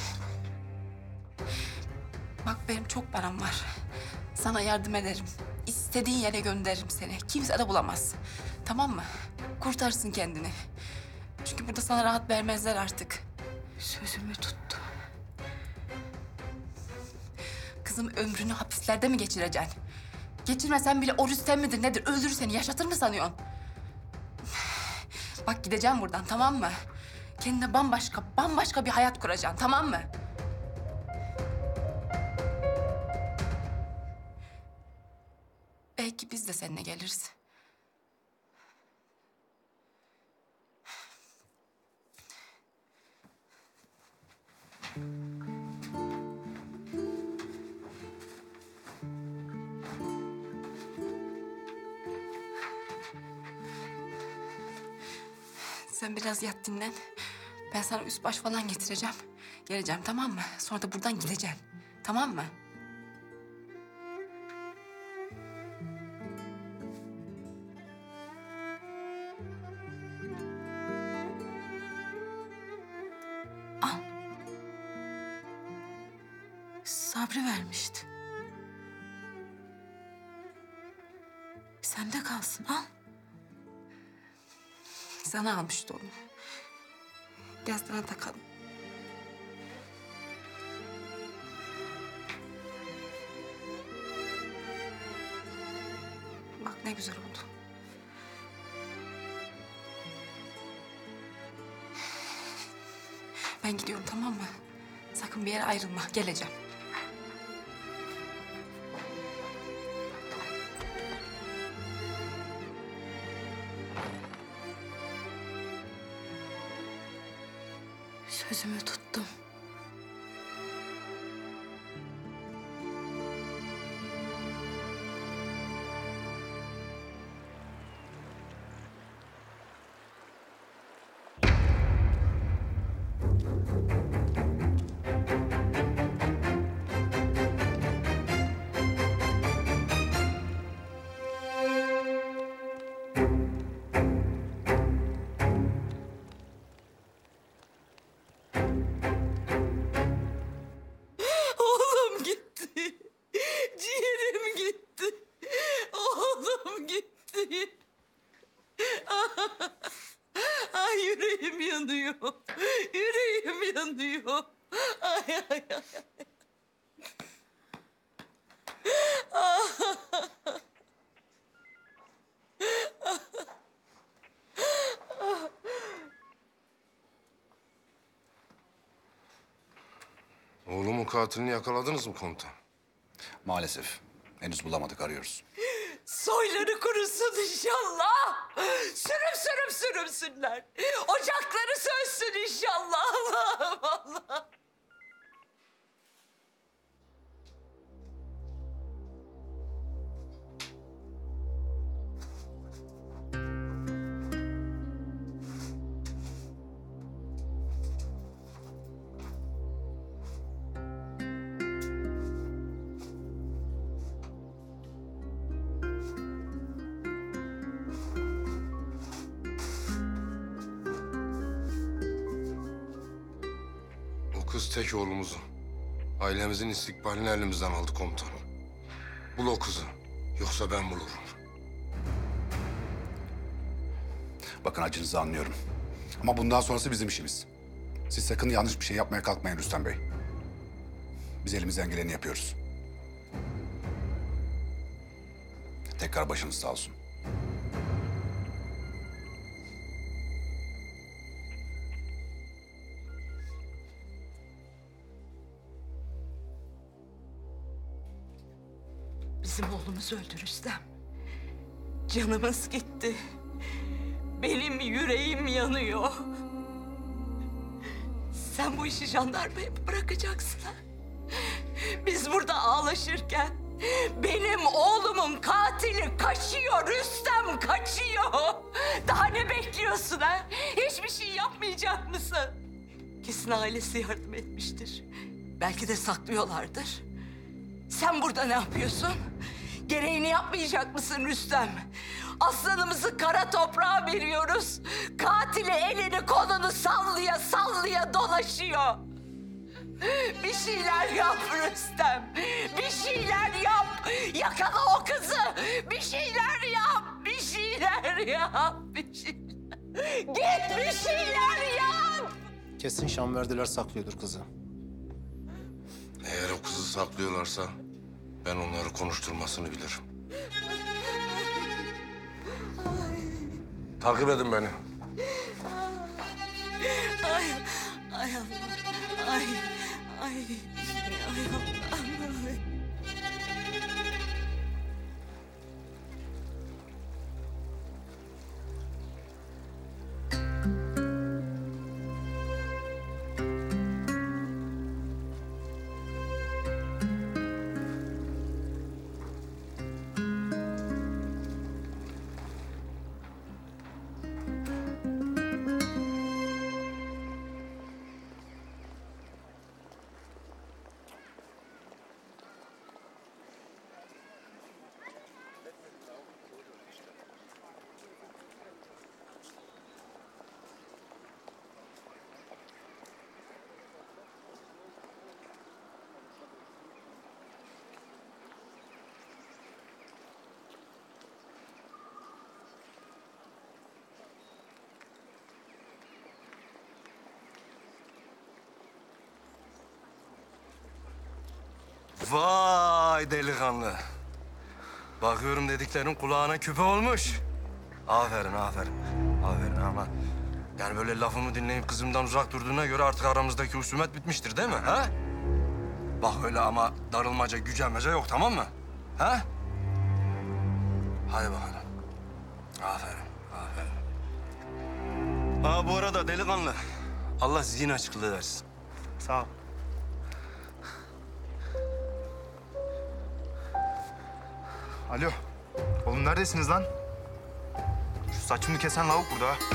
Bak benim çok param var. Sana yardım ederim. İstediğin yere gönderirim seni. Kimse de bulamaz. Tamam mı? Kurtarsın kendini. Çünkü burada sana rahat vermezler artık. Sözümü tuttum. Kızım ömrünü hapislerde mi geçireceksin? Geçirmesen bile o Rüstem midir nedir? Öldürür seni, yaşatır mı sanıyorsun? Bak gideceğim buradan, tamam mı? Kendine bambaşka bir hayat kuracaksın, tamam mı? Belki biz de seninle geliriz. Sen biraz yat dinlen. Ben sana üst baş falan getireceğim. Geleceğim, tamam mı? Sonra da buradan gideceksin. Tamam mı? Al. Sabri vermişti. Sende kalsın, al. Sana almıştı onu. Gel sana takalım. Bak ne güzel oldu. Ben gidiyorum, tamam mı? Sakın bir yere ayrılma. Geleceğim. Sözümü tuttum. Oğlum gitti. Ciğerim gitti. Oğlum gitti. Ay yüreğim yanıyor. Yüreğim yanıyor. Ay ay ay. Oğlumun katilini yakaladınız mı komutan? Maalesef. Henüz bulamadık, arıyoruz. Soyları kurusun inşallah. Sürümsünler. Ocakları sönsün inşallah. Allah'ım Allah. O kız tek oğlumuzu. Ailemizin istikbalini elimizden aldı komutanım. Bul o kızı. Yoksa ben bulurum. Bakın acınızı anlıyorum. Ama bundan sonrası bizim işimiz. Siz sakın yanlış bir şey yapmaya kalkmayın Rüstem Bey. Biz elimizden geleni yapıyoruz. Tekrar başınız sağ olsun. Bizim oğlumuz öldü Rüstem. Canımız gitti. Benim yüreğim yanıyor. Sen bu işi jandarmaya mı bırakacaksın ha? Biz burada ağlaşırken benim oğlumun katili kaçıyor Rüstem, kaçıyor. Daha ne bekliyorsun ha? Hiçbir şey yapmayacak mısın? Kesin ailesi yardım etmiştir. Belki de saklıyorlardır. Sen burada ne yapıyorsun? Gereğini yapmayacak mısın Rüstem? Aslanımızı kara toprağa veriyoruz. Katili elini kolunu sallaya sallaya dolaşıyor. Bir şeyler yap Rüstem. Bir şeyler yap. Yakala o kızı. Bir şeyler yap. Bir şeyler yap. Bir şeyler. Git bir şeyler yap. Kesin Şamverdiler saklıyordur kızı. Eğer o kızı saklıyorlarsa ben onları konuşturmasını bilirim. Takip edin beni. Ay, ay Allah. Ay, ay, ay Allah. Ay. Vay delikanlı. Bakıyorum dediklerin kulağına küpe olmuş. Aferin, aferin. Aferin ama... Yani böyle lafımı dinleyip kızımdan uzak durduğuna göre artık aramızdaki husumet bitmiştir değil mi? Ha? Bak öyle ama darılmaca, gücenmece yok tamam mı? Ha? Hadi bakalım. Aferin, aferin. Ha bu arada delikanlı. Allah zihin açıklığı versin. Sağ ol. Alo. Oğlum neredesiniz lan? Şu saçımı kesen lavuk burada ha.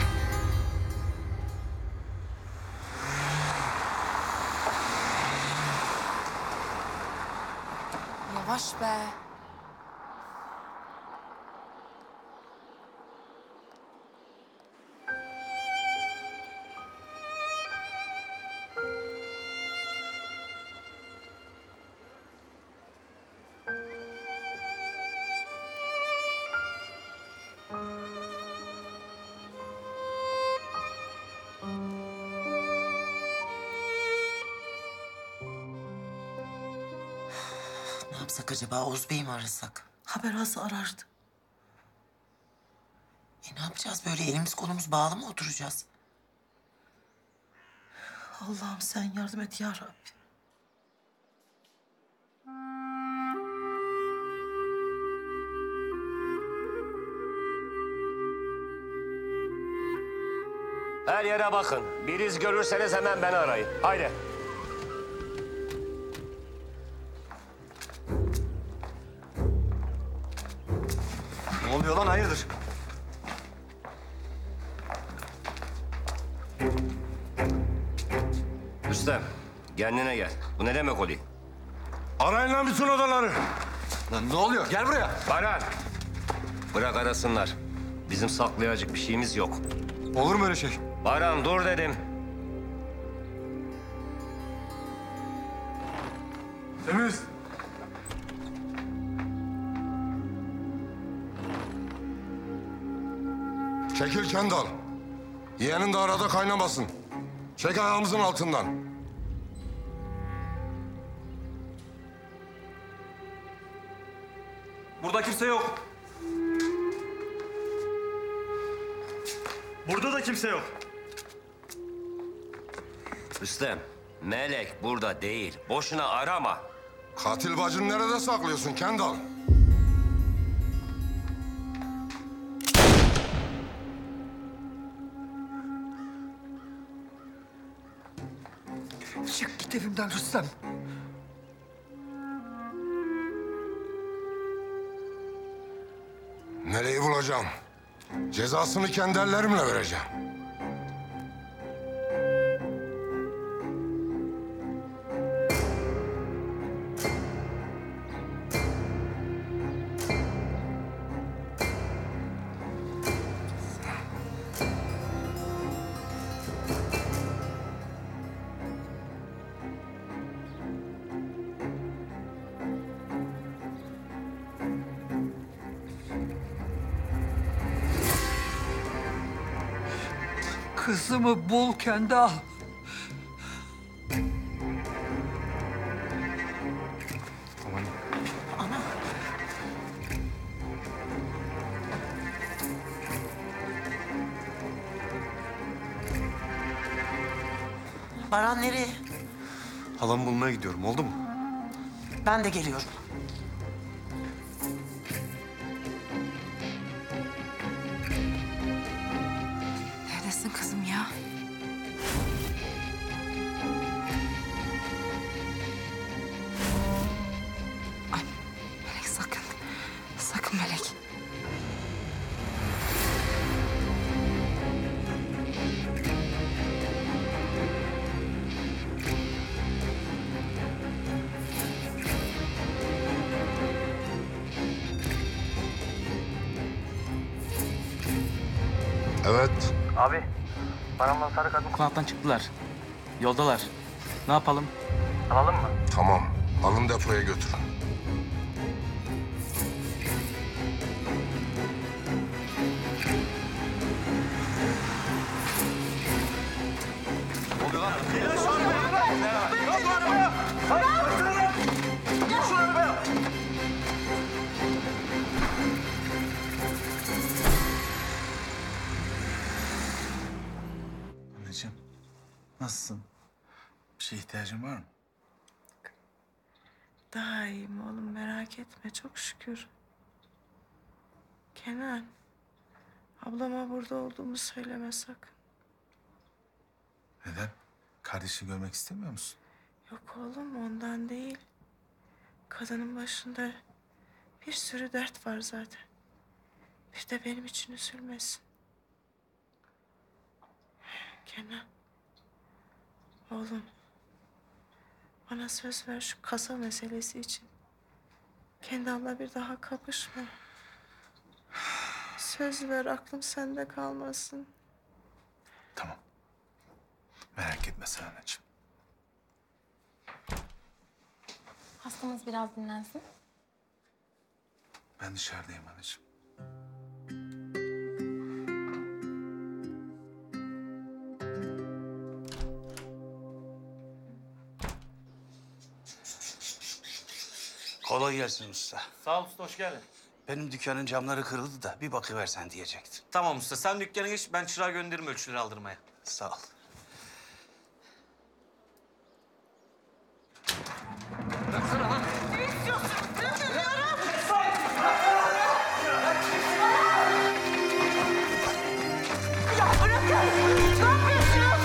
Yavaş be. Ne yapsak acaba? Oğuz Bey'i mi arasak? Haber alsa arardı. Ne yapacağız böyle? Elimiz kolumuz bağlı mı oturacağız? Allah'ım sen yardım et ya Rabbi. Her yere bakın. Bir iz görürseniz hemen beni arayın. Haydi. Ne oluyor lan hayırdır? Rüstem, kendine gel. Bu ne demek oluyor? Arayın lan bütün odaları. Lan ne oluyor? Gel buraya. Baran! Bırak arasınlar. Bizim saklayacak bir şeyimiz yok. Olur mu öyle şey? Baran dur dedim. Temiz. Çekil Kendal. Yeğenin de arada kaynamasın. Çek ayağımızın altından. Burada kimse yok. Burada da kimse yok. Rüstem, Melek burada değil. Boşuna arama. Katil bacını nerede saklıyorsun Kendal? Çık git evimden Rüstem. Meleği bulacağım. Cezasını kendi ellerimle vereceğim. Kızımı bul, kendi al. Tamam. Baran nereye? Halamı bulmaya gidiyorum, oldu mu? Ben de geliyorum. Neredesin kızım ya? Ay Melek sakın. Sakın Melek. Evet. Abi, Baran'la sarı kadın konaktan çıktılar. Yoldalar. Ne yapalım? Alalım mı? Tamam. Alın depoya götürün. Anneciğim, nasılsın? Bir şeye ihtiyacın var mı? Daha iyiyim oğlum, merak etme, çok şükür. Kenan, ablama burada olduğumu söyleme sakın. Neden? Kardeşini görmek istemiyor musun? Yok oğlum, ondan değil. Kadının başında bir sürü dert var zaten. Bir de benim için üzülmesin. Kenan, oğlum, bana söz ver şu kasa meselesi için. Kendinle bir daha kapışma. Söz ver, aklım sende kalmasın. Tamam. Merak etme sen anneciğim. Hastamız biraz dinlensin. Ben dışarıdayım anneciğim. Kolay gelsin usta. Sağ ol usta, hoş geldin. Benim dükkanın camları kırıldı da bir bakıversen diyecektim. Tamam usta, sen dükkana geç, ben çırağı gönderirim ölçüleri aldırmaya. Sağ ol. Bıraksana lan. Ne istiyorsun? Bilmiyorum. Ya bırakın! Ne yapıyorsunuz?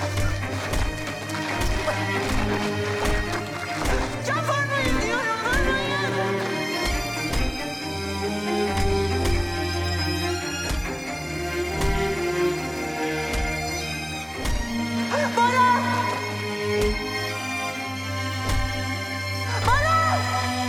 Ya vurmayın diyorum, vurmayın! Baran! Baran!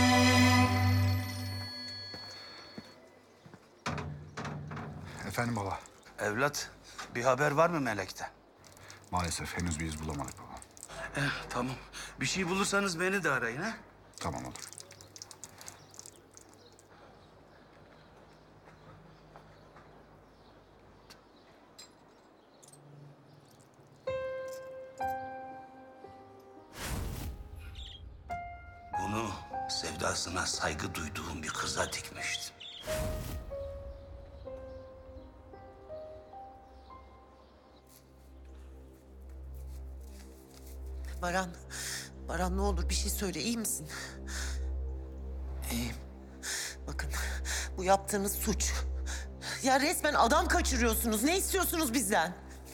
Efendim baba. Evlat, bir haber var mı Melek'ten? Maalesef henüz bir iz bulamadık baba. Tamam. Bir şey bulursanız beni de arayın ha. Tamam olur. Bunu sevdasına saygı duyduğum bir kıza dikmiştim. Baran, Baran ne olur bir şey söyle, iyi misin? İyiyim. Bakın, bu yaptığınız suç. Ya resmen adam kaçırıyorsunuz. Ne istiyorsunuz bizden?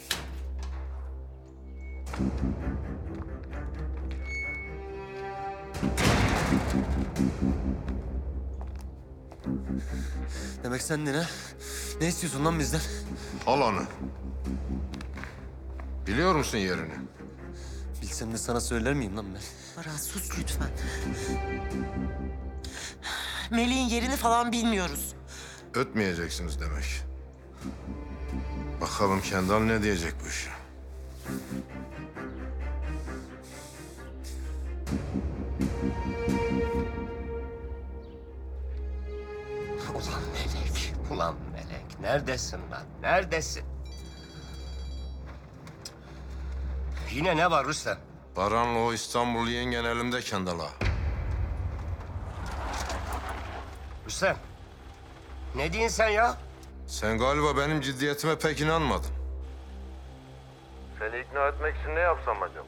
Demek sendin ha? Ne istiyorsun lan bizden? Al onu. Biliyor musun yerini? Bilsem de sana söyler miyim lan ben? Baran sus lütfen. Melek'in yerini falan bilmiyoruz. Ötmeyeceksiniz demek. Bakalım Kendal ne diyecek bu işe? Ulan Melek, ulan Melek. Neredesin lan? Neredesin? Yine ne var Rüstem? Baran'la o İstanbullu yengen elimde Kendal ağa. Rüstem. Ne diyorsun sen ya? Sen galiba benim ciddiyetime pek inanmadın. Seni ikna etmek için ne yapsam acaba?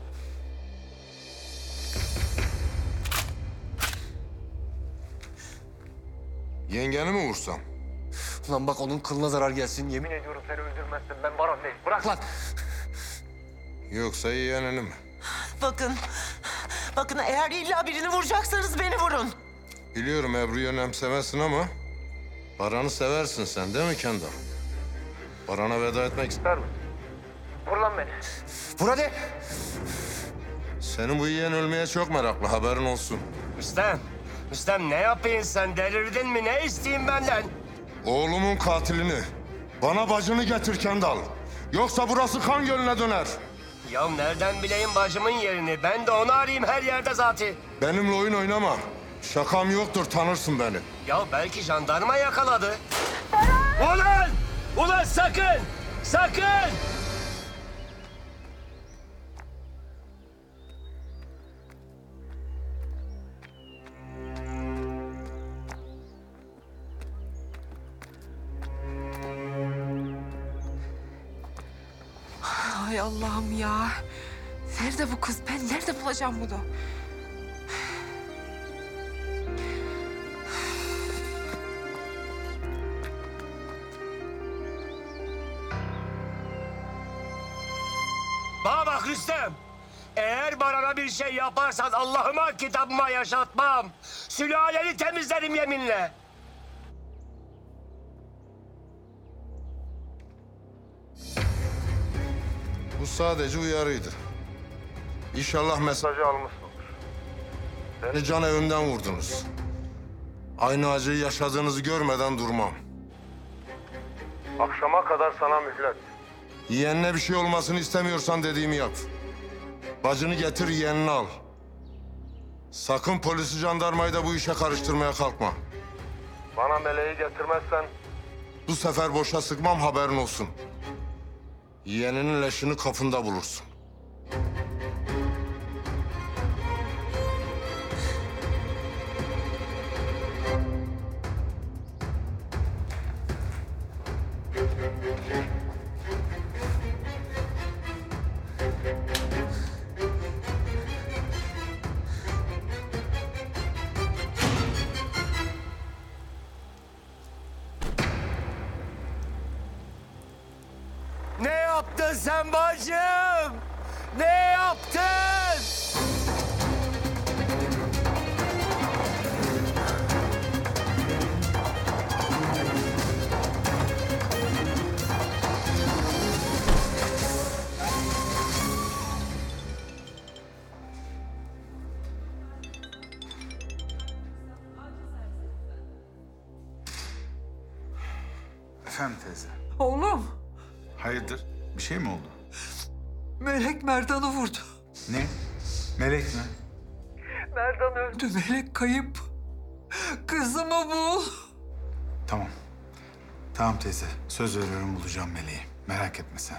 Yengeni mi vursam? Ulan bak onun kılına zarar gelsin. Yemin ediyorum seni öldürmezsem ben Baran değil. Bırak lan. Yoksa yeğenini mi? Bakın eğer illa birini vuracaksanız beni vurun. Biliyorum Ebru'yu önemsemezsin ama... Baran'ı seversin sen değil mi Kendal? Baran'a veda etmek ister misin? Vur lan beni. Vur hadi. Senin bu yeğen ölmeye çok meraklı, haberin olsun. Rüstem ne yapayım sen? Delirdin mi? Ne isteyeyim benden? Oğlumun katilini, bana bacını getir Kendal. Yoksa burası kan gölüne döner. Ya nereden bileyim bacımın yerini? Ben de onu arayayım her yerde zaten. Benimle oyun oynama. Şakam yoktur, tanırsın beni. Ya belki jandarma yakaladı. Ulan! Ulan sakın! Sakın! Ay Allah'ım ya. Nerede bu kız? Ben nerede bulacağım bunu? Bana bak Rüstem. Eğer Baran'a bir şey yaparsan Allah'ıma kitabıma yaşatmam. Sülaleni temizlerim yeminle. Bu sadece uyarıydı. İnşallah mesajı almışsındır. Beni can evimden vurdunuz. Aynı acıyı yaşadığınızı görmeden durmam. Akşama kadar sana mühlet. Yeğenine bir şey olmasını istemiyorsan dediğimi yap. Bacını getir, yeğenini al. Sakın polisi, jandarmayı da bu işe karıştırmaya kalkma. Bana meleği getirmezsen... Bu sefer boşa sıkmam, haberin olsun. Yeğeninin leşini kapında bulursun. Ne yaptın sen bacım? Ne yaptın? Efendim teyze. Oğlum, Hayırdır? Bir şey mi oldu? Melek Merdan'ı vurdu. Ne? Melek mi? Merdan öldü, Melek kayıp. Kızımı bul. Tamam. Tamam teyze. Söz veriyorum bulacağım Meleği. Merak etme sen.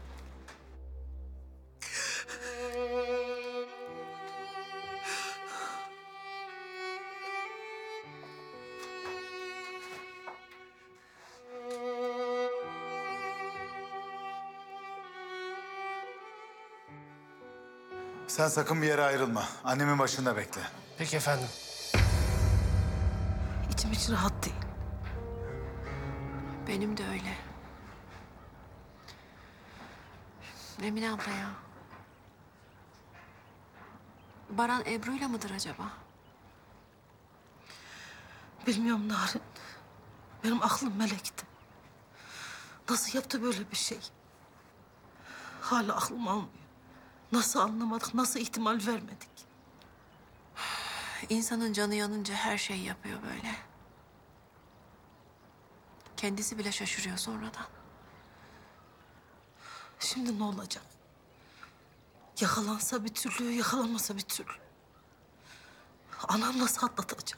Sen sakın bir yere ayrılma. Annemin başında bekle. Peki efendim. İçim hiç rahat değil. Benim de öyle. Emine abla ya. Baran Ebru'yla mıdır acaba? Bilmiyorum Narin. Benim aklım melekti. Nasıl yaptı böyle bir şey? Hala aklım almıyor. Nasıl anlamadık, nasıl ihtimal vermedik? İnsanın canı yanınca her şeyi yapıyor böyle. Kendisi bile şaşırıyor sonradan. Şimdi ne olacak? Yakalansa bir türlü, yakalanmasa bir türlü. Anam nasıl atlatacak?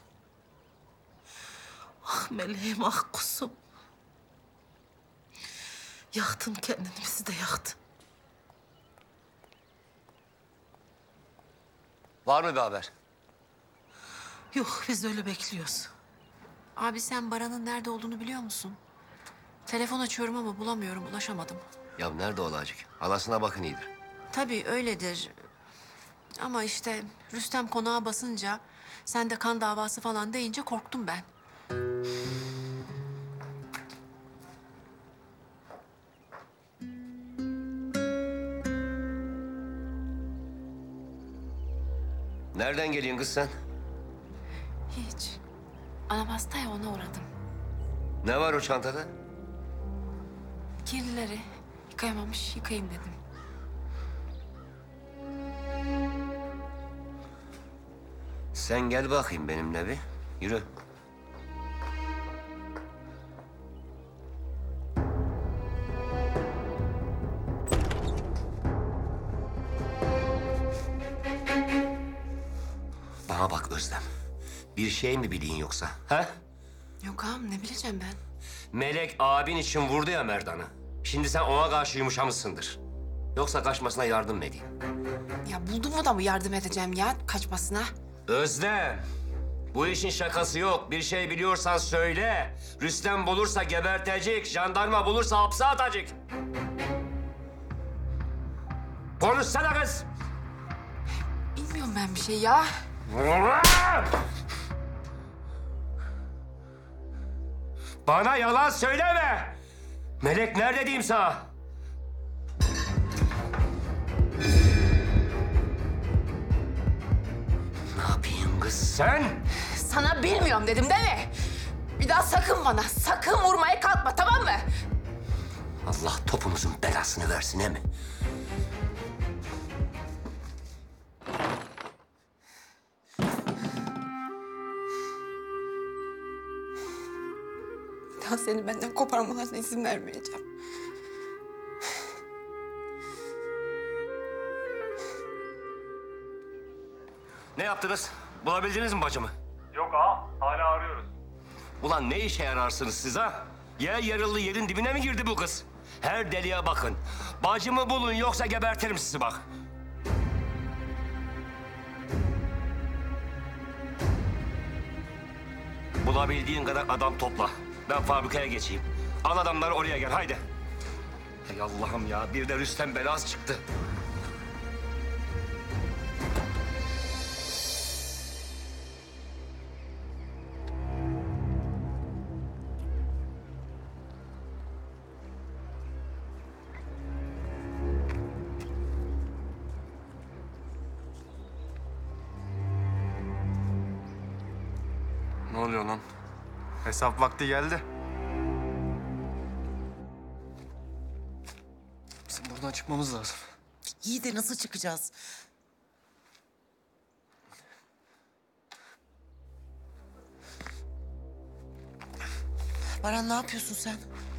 Ah meleğim, ah kusum. Yaktın kendini, bizi de yaktın. Var mı bir haber? Yok, biz öyle bekliyoruz. Abi sen Baran'ın nerede olduğunu biliyor musun? Telefon açıyorum ama bulamıyorum, ulaşamadım. Ya nerede olacak? Halasına bakın iyidir. Tabii öyledir. Ama işte Rüstem konağa basınca, sen de kan davası falan deyince korktum ben. Nereden geliyorsun kız sen? Hiç. Anam hasta ya, ona uğradım. Ne var o çantada? Kirlileri yıkayamamış, yıkayayım dedim. Sen gel bakayım benimle bir. Yürü. Bana bak Özlem. Bir şey mi bileyim yoksa? He? Yok ağam, ne bileceğim ben? Melek abin için vurdu ya Merdan'ı. Şimdi sen ona karşı yumuşamışsındır. Yoksa kaçmasına yardım mı edeyim? Ya buldum mu da mı yardım edeceğim ya kaçmasına? Özlem, bu işin şakası yok. Bir şey biliyorsan söyle. Rüstem bulursa gebertecek, jandarma bulursa hapse atacak. Konuşsana kız. Bilmiyorum ben bir şey ya. Bana yalan söyleme. Melek nerede diyeyim sana? Ne yapayım kız sen? Sana bilmiyorum dedim değil mi? Bir daha sakın bana, sakın vurmaya kalkma, tamam mı? Allah topunuzun belasını versin he mi? Bir daha seni benden koparmalarına izin vermeyeceğim. Ne yaptınız? Bulabildiniz mi bacımı? Yok ağam, hala arıyoruz. Ulan ne işe yararsınız siz ha? Yer yarıldı yerin dibine mi girdi bu kız? Her deliğe bakın. Bacımı bulun yoksa gebertirim sizi bak. Bulabildiğin kadar adam topla. Ben fabrikaya geçeyim. Al adamları oraya gel haydi. Ey Allah'ım ya bir de Rüstem belası çıktı. Ne oluyor lan? Hesap vakti geldi. Bizim buradan çıkmamız lazım. İyi de nasıl çıkacağız? Baran ne yapıyorsun sen?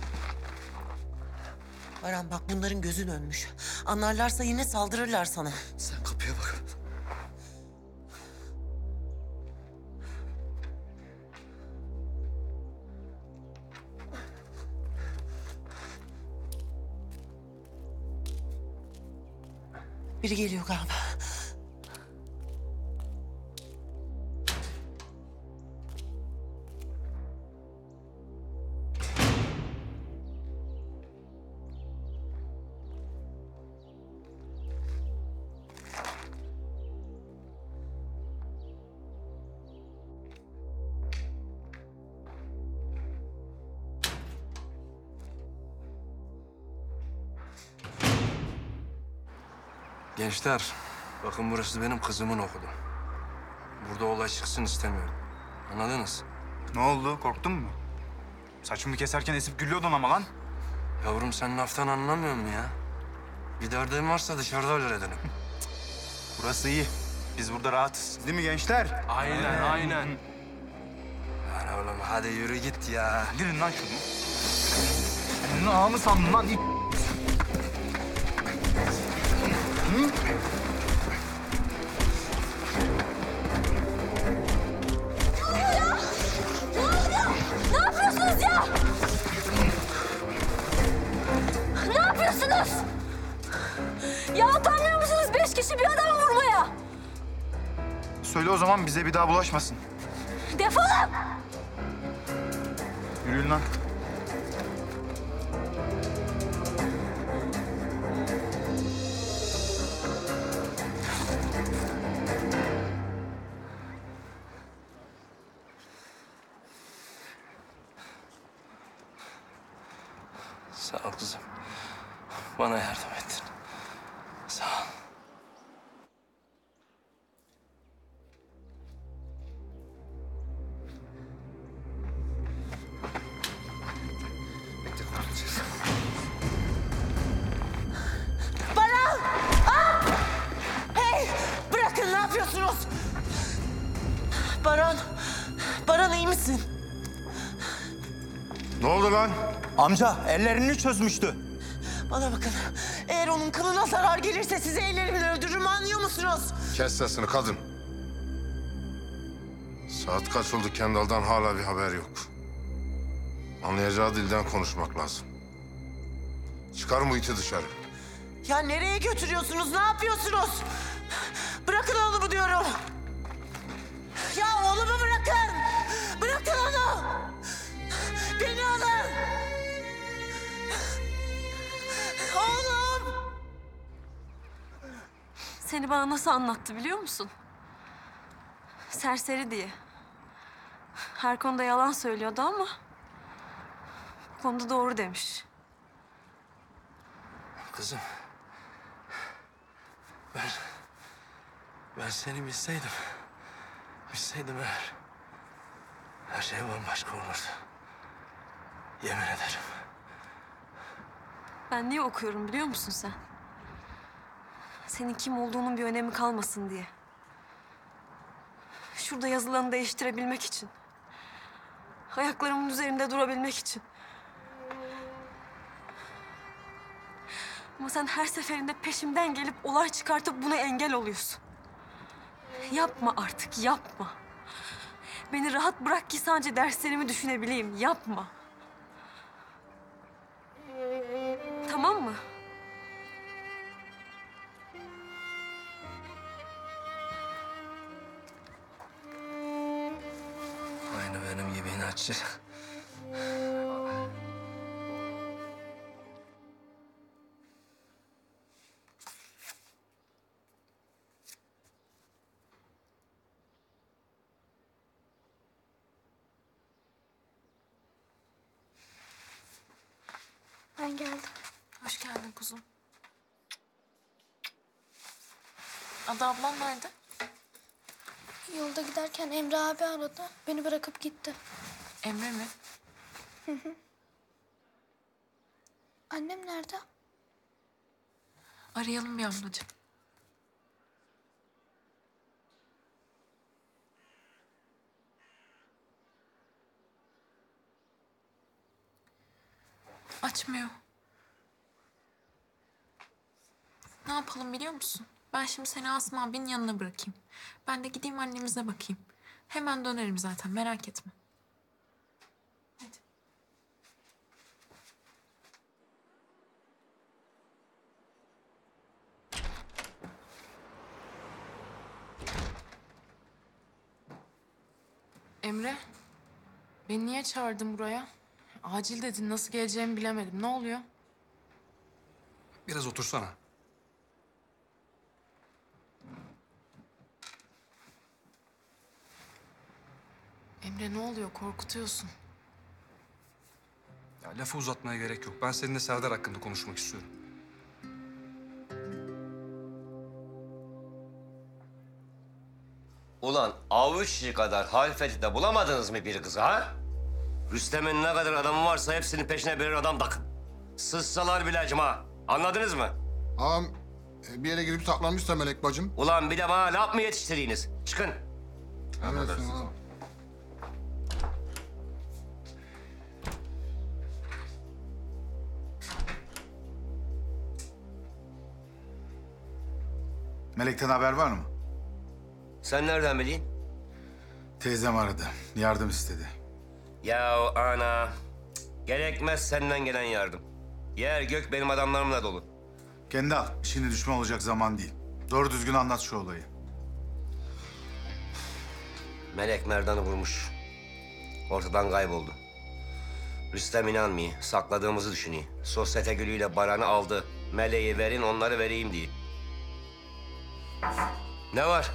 Baran bak bunların gözün önmüş. Anlarlarsa yine saldırırlar sana. Sen kapıya bak. Biri geliyor galiba. Gençler, bakın burası benim kızımın okulu. Burada olay çıksın istemiyorum. Anladınız? Ne oldu, korktun mu? Saçımı keserken esip gülüyordun ama lan. Yavrum sen laftan anlamıyor musun ya? Bir derdin varsa dışarıda halledelim. Burası iyi. Biz burada rahatız. Değil mi gençler? Aynen, aynen. Lan oğlum hadi yürü git ya. İndirin lan şunu. Kendini ağa mı sandın lan? Hı? Ne yapıyorsunuz ya? Ne yapıyorsunuz? Ya utanmıyor musunuz 5 kişi bir adamı vurmaya? Söyle o zaman bize bir daha bulaşmasın. Defolun! Yürüyün lan. Sağ ol kızım. Bana yardım ettin. Sağ ol. Baran! Ah! Hey! Bırakın, ne yapıyorsunuz? Baran! Baran iyi misin? Ne oldu lan? Amca ellerini çözmüştü. Bana bakın. Eğer onun kılına zarar gelirse sizi ellerimle öldürürüm, anlıyor musunuz? Kes sesini kadın. Saat kaç oldu, Kendal'dan hala bir haber yok. Anlayacağı dilden konuşmak lazım. Çıkar bu iti dışarı. Ya nereye götürüyorsunuz, ne yapıyorsunuz? Bırakın oğlumu diyorum. Ya oğlumu bırakın. Bırakın onu. Beni alın. Oğlum. Seni bana nasıl anlattı biliyor musun? Serseri diye. Her konuda yalan söylüyordu ama bu konuda doğru demiş. Kızım. Ben seni bilseydim eğer her şey bambaşka olurdu. Yemin ederim. Ben niye okuyorum biliyor musun sen? Senin kim olduğunun bir önemi kalmasın diye. Şurada yazılanı değiştirebilmek için. Ayaklarımın üzerinde durabilmek için. Ama sen her seferinde peşimden gelip olay çıkartıp buna engel oluyorsun. Yapma artık, yapma. Beni rahat bırak ki sadece derslerimi düşünebileyim. Yapma. Tamam mı? Aynı benim gibi inatçı. Ben geldim. Hoş geldin kuzum. Ada ablan nerede? Yolda giderken Emre abi aradı. Beni bırakıp gitti. Emre mi? Hı hı. Annem nerede? Arayalım bir ablacığım. Açmıyor. Ne yapalım biliyor musun? Ben şimdi seni Asım abinin yanına bırakayım. Ben de gideyim annemize bakayım. Hemen dönerim zaten, merak etme. Hadi. Emre, beni niye çağırdın buraya? Acil dedin, nasıl geleceğimi bilemedim. Ne oluyor? Biraz otursana. Emre ne oluyor? Korkutuyorsun. Ya lafı uzatmaya gerek yok. Ben seninle Serdar hakkında konuşmak istiyorum. Ulan avuç içi kadar halfeti de bulamadınız mı bir kızı ha? Rüstem'in ne kadar adamı varsa hepsinin peşine birer adam takın. Sızsalar bile acıma. Anladınız mı? Ağam bir yere girip saklanmışsa Melek bacım. Ulan bir de bana laf mı yetiştirdiğiniz? Çıkın. Emredersin ağam. Melek'ten haber var mı? Sen nereden bileyim? Teyzem aradı. Yardım istedi. Ya ana. Gerekmez senden gelen yardım. Yer gök benim adamlarımla dolu. Kendal, şimdi düşman olacak zaman değil. Doğru düzgün anlat şu olayı. Melek Merdan'ı vurmuş. Ortadan kayboldu. Rüstem inanmıyor, sakladığımızı düşünüyor. Sosyete Gülü'yle Baran'ı aldı. Meleği verin, onları vereyim diye. Ne var?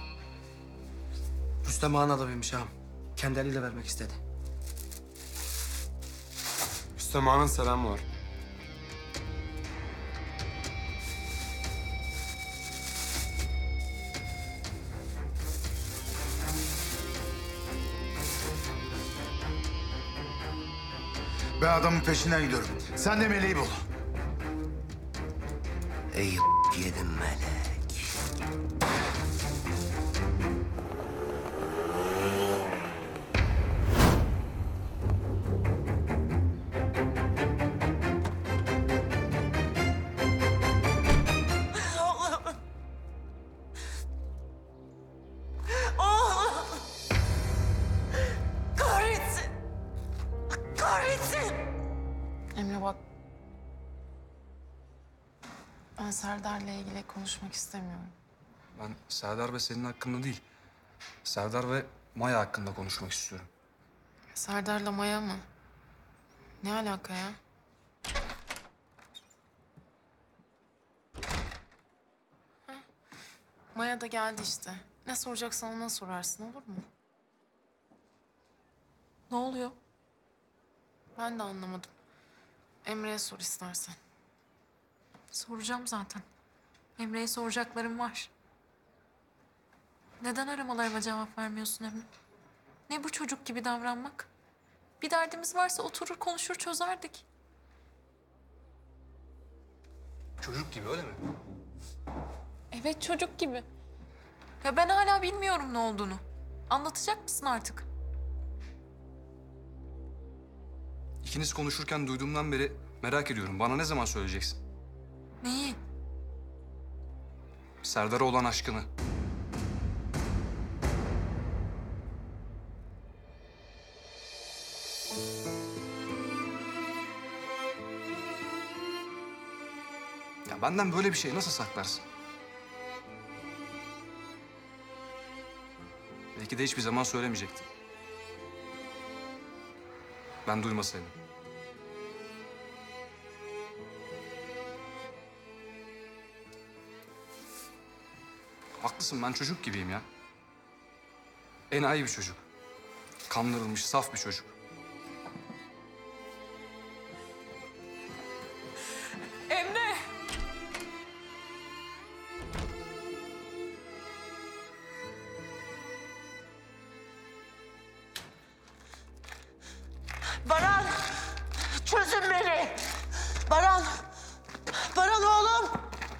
Rüstem Ağa'nın adamıymış ağam. Kendi eliyle vermek istedi. Rüstem Ağa'nın selamı var. Ben adamın peşinden gidiyorum. Sen de Meleği bul. Ey yedim Melek. Allah'ım. Oğlum. Kahretsin. Kahretsin. Emre bak. Ben Serdar'la ilgili konuşmak istemiyorum. Ben Serdar ve senin hakkında değil, Serdar ve Maya hakkında konuşmak istiyorum. Serdar'la Maya mı? Ne alaka ya? Heh. Maya da geldi işte. Ne soracaksan ona sorarsın, olur mu? Ne oluyor? Ben de anlamadım. Emre'ye sor istersen. Soracağım zaten. Emre'ye soracaklarım var. Neden aramalarıma cevap vermiyorsun Emre? Ne bu çocuk gibi davranmak? Bir derdimiz varsa oturur konuşur çözerdik. Çocuk gibi öyle mi? Evet çocuk gibi. Ya ben hala bilmiyorum ne olduğunu. Anlatacak mısın artık? İkiniz konuşurken duyduğumdan beri merak ediyorum. Bana ne zaman söyleyeceksin? Neyi? Serdar'a olan aşkını. Ya benden böyle bir şey nasıl saklarsın? Belki de hiçbir zaman söylemeyecektin. Ben duymasaydım. Haklısın, ben çocuk gibiyim ya. Enayi bir çocuk. Kandırılmış, saf bir çocuk. Emre! Baran. Çözün beni. Baran. Baran oğlum.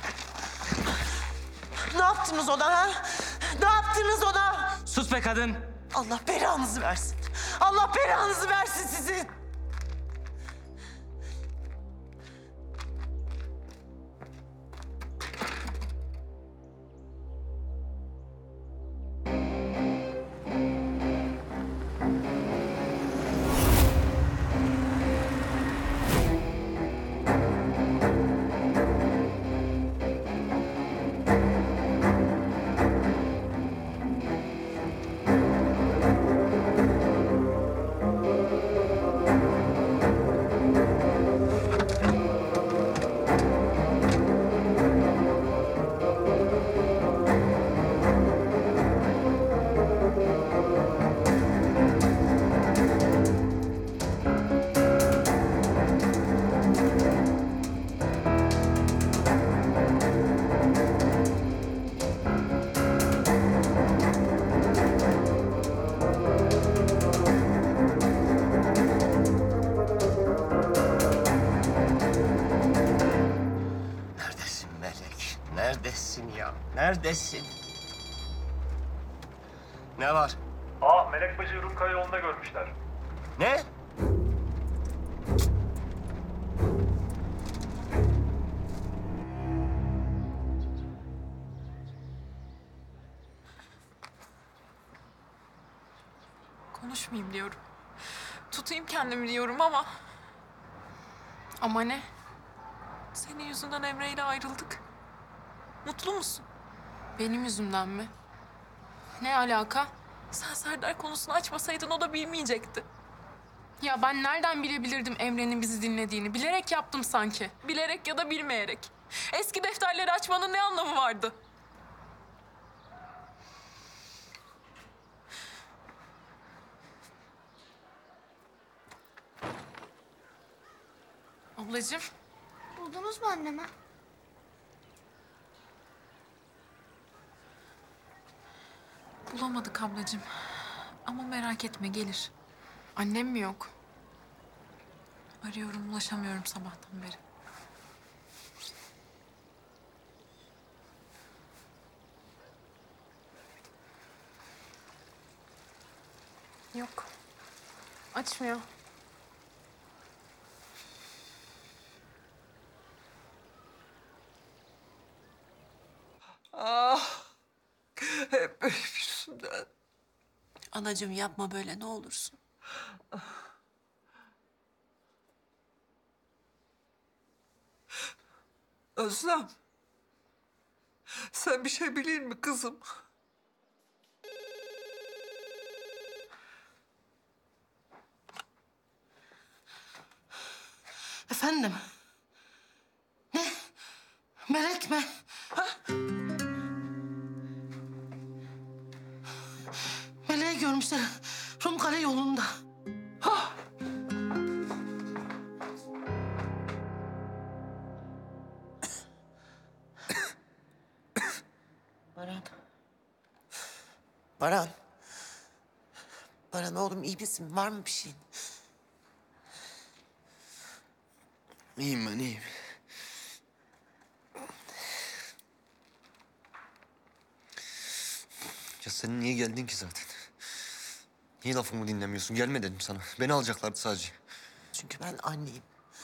Ne yaptınız ona ha? Ne yaptınız ona? Sus be kadın. Allah belanızı versin. Allah belanızı versin sizin. Neredesin Melek? Neredesin ya? Neredesin? Ne var? Melek Bacı Rumkaya yolunda görmüşler. Ne? Konuşmayayım diyorum. Tutayım kendimi diyorum ama... Ama ne? Senin yüzünden Emre ile ayrıldık. Mutlu musun? Benim yüzümden mi? Ne alaka? Sen Serdar konusunu açmasaydın o da bilmeyecekti. Ya ben nereden bilebilirdim Emre'nin bizi dinlediğini? Bilerek yaptım sanki. Bilerek ya da bilmeyerek. Eski defterleri açmanın ne anlamı vardı? Ablacığım. Buldunuz mu annemi? Bulamadık ablacığım. Ama merak etme gelir. Annem mi yok? Arıyorum ulaşamıyorum sabahtan beri. Yok. Açmıyor. Ah! Hep benim yüzümden. Anacığım yapma böyle ne olursun. Özlem. Sen bir şey biliyor musun kızım? Efendim? Ne? Melek mi? Ha? Meleği görmüşler. Rumkale yolunda. Ha? Baran. Baran. Baran oğlum iyi misin? Var mı bir şeyin? İyiyim ben, iyiyim. Ya sen niye geldin ki zaten? Niye lafımı dinlemiyorsun? Gelme dedim sana. Beni alacaklardı sadece. Çünkü ben anneyim.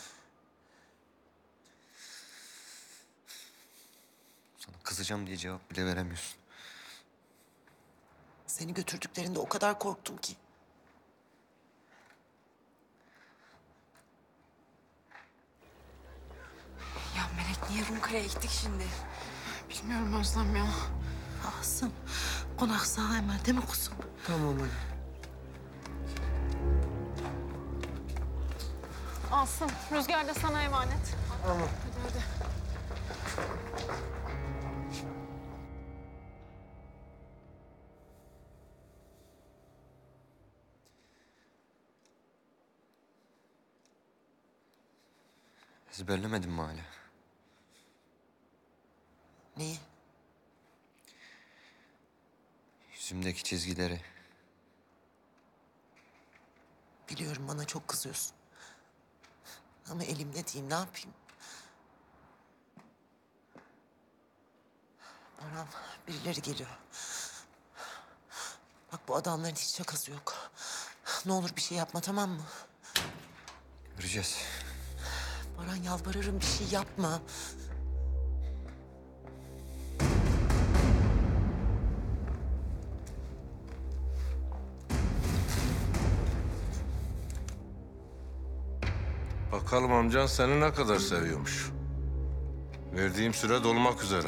Sana kızacağım diye cevap bile veremiyorsun. Seni götürdüklerinde o kadar korktum ki. Ya Melek niye Rumkale'ye gittik şimdi? Bilmiyorum Özlem ya. Asım, konak sağa emel değil mi kuzum? Tamam hadi. Asım, Rüzgar da sana emanet. Tamam. Hadi. Ezberlemedin mi hala? Neyi? Yüzümdeki çizgileri. Biliyorum bana çok kızıyorsun. Ama elimde değil, ne yapayım? Baran, birileri geliyor. Bak bu adamların hiç şakası yok. Ne olur bir şey yapma, tamam mı? Göreceğiz. Baran yalvarırım bir şey yapma. Bakalım amcan seni ne kadar seviyormuş. Verdiğim süre dolmak üzere.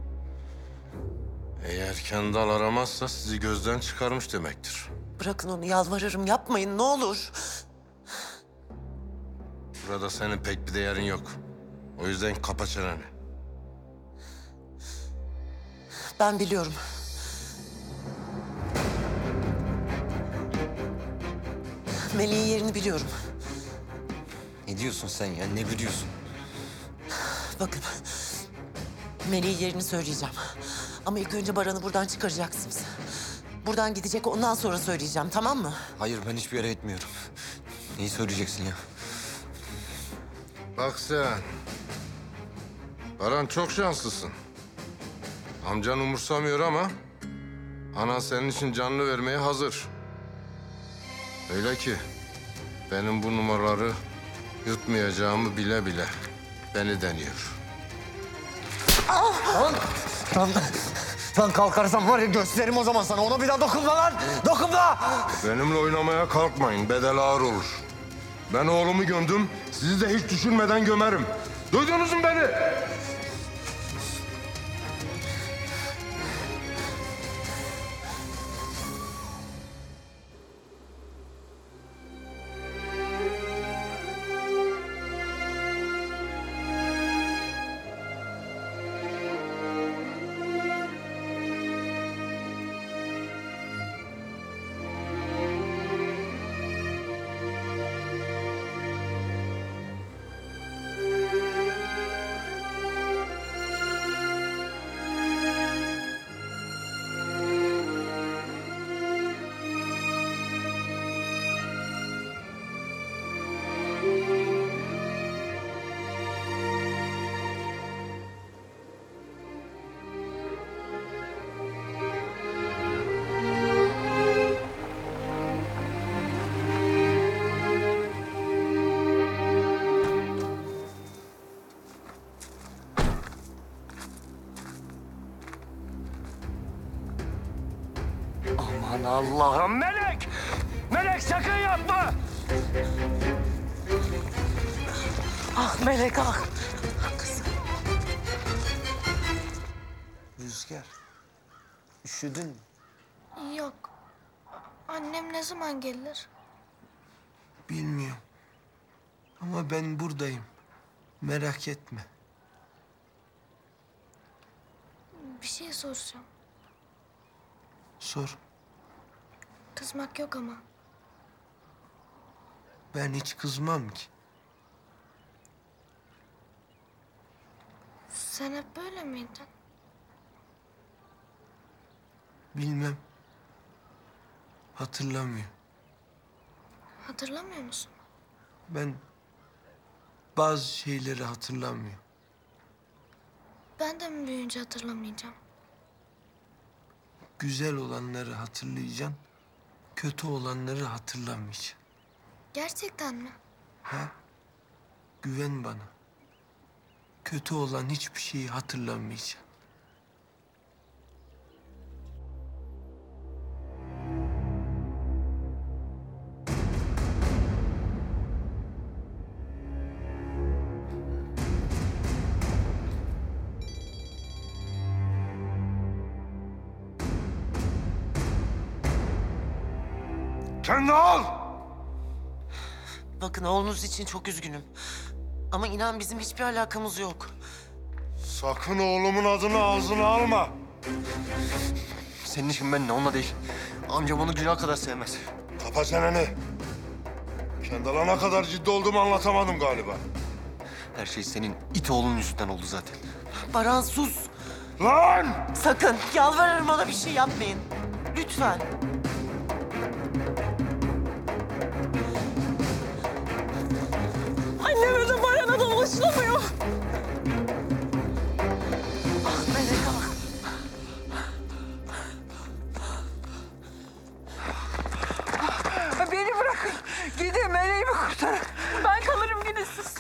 Eğer Kendal aramazsa sizi gözden çıkarmış demektir. Bırakın onu, yalvarırım yapmayın ne olur. Burada senin pek bir değerin yok. O yüzden kapa çeneni. Ben biliyorum. Melih'in yerini biliyorum. Ne diyorsun sen ya? Ne biliyorsun? Bakın, Melih'in yerini söyleyeceğim. Ama ilk önce Baran'ı buradan çıkaracaksınız. Buradan gidecek, ondan sonra söyleyeceğim, tamam mı? Hayır, ben hiçbir yere gitmiyorum. Neyi söyleyeceksin ya? Bak sen. Baran çok şanslısın. Amcan umursamıyor ama anan senin için canını vermeye hazır. Öyle ki benim bu numaraları yutmayacağımı bile bile beni deniyor. Lan kalkarsam var ya gösteririm o zaman sana. Ona bir daha dokunma lan! Dokunma! Benimle oynamaya kalkmayın. Bedel ağır olur. Ben oğlumu gömdüm. Sizi de hiç düşünmeden gömerim. Duydunuz mu beni? Allah'ım Melek! Melek sakın yapma! Ah Melek ah. Rüzgar, üşüdün mü? Yok. Annem ne zaman gelir? Bilmiyorum. Ama ben buradayım. Merak etme. Bir şey soracağım. Sor. Kızmak yok ama. Ben hiç kızmam ki. Sen hep böyle miydin? Bilmem. Hatırlamıyorum. Hatırlamıyor musun? Ben bazı şeyleri hatırlamıyorum. Ben de mi büyüyünce hatırlamayacağım? Güzel olanları hatırlayacaksın, kötü olanları hatırlamayacaksın. Gerçekten mi? Ha? Güven bana. Kötü olan hiçbir şeyi hatırlamayacaksın. Kendini al! Bakın oğlunuz için çok üzgünüm. Ama inan bizim hiçbir alakamız yok. Sakın oğlumun adını ağzına alma. Senin işin benimle, onunla değil. Amcam onu günah kadar sevmez. Kapa çeneni. Kendala ne kadar ciddi olduğumu anlatamadım galiba. Her şey senin it oğlunun yüzünden oldu zaten. Baran sus. Lan! Sakın yalvarırım ona bir şey yapmayın. Lütfen. Anneme de Baran'a da ulaşılamıyor. Ah Melek ah. Beni bırakın. Gidin meleğimi kurtarın. Ben kalırım gidin siz.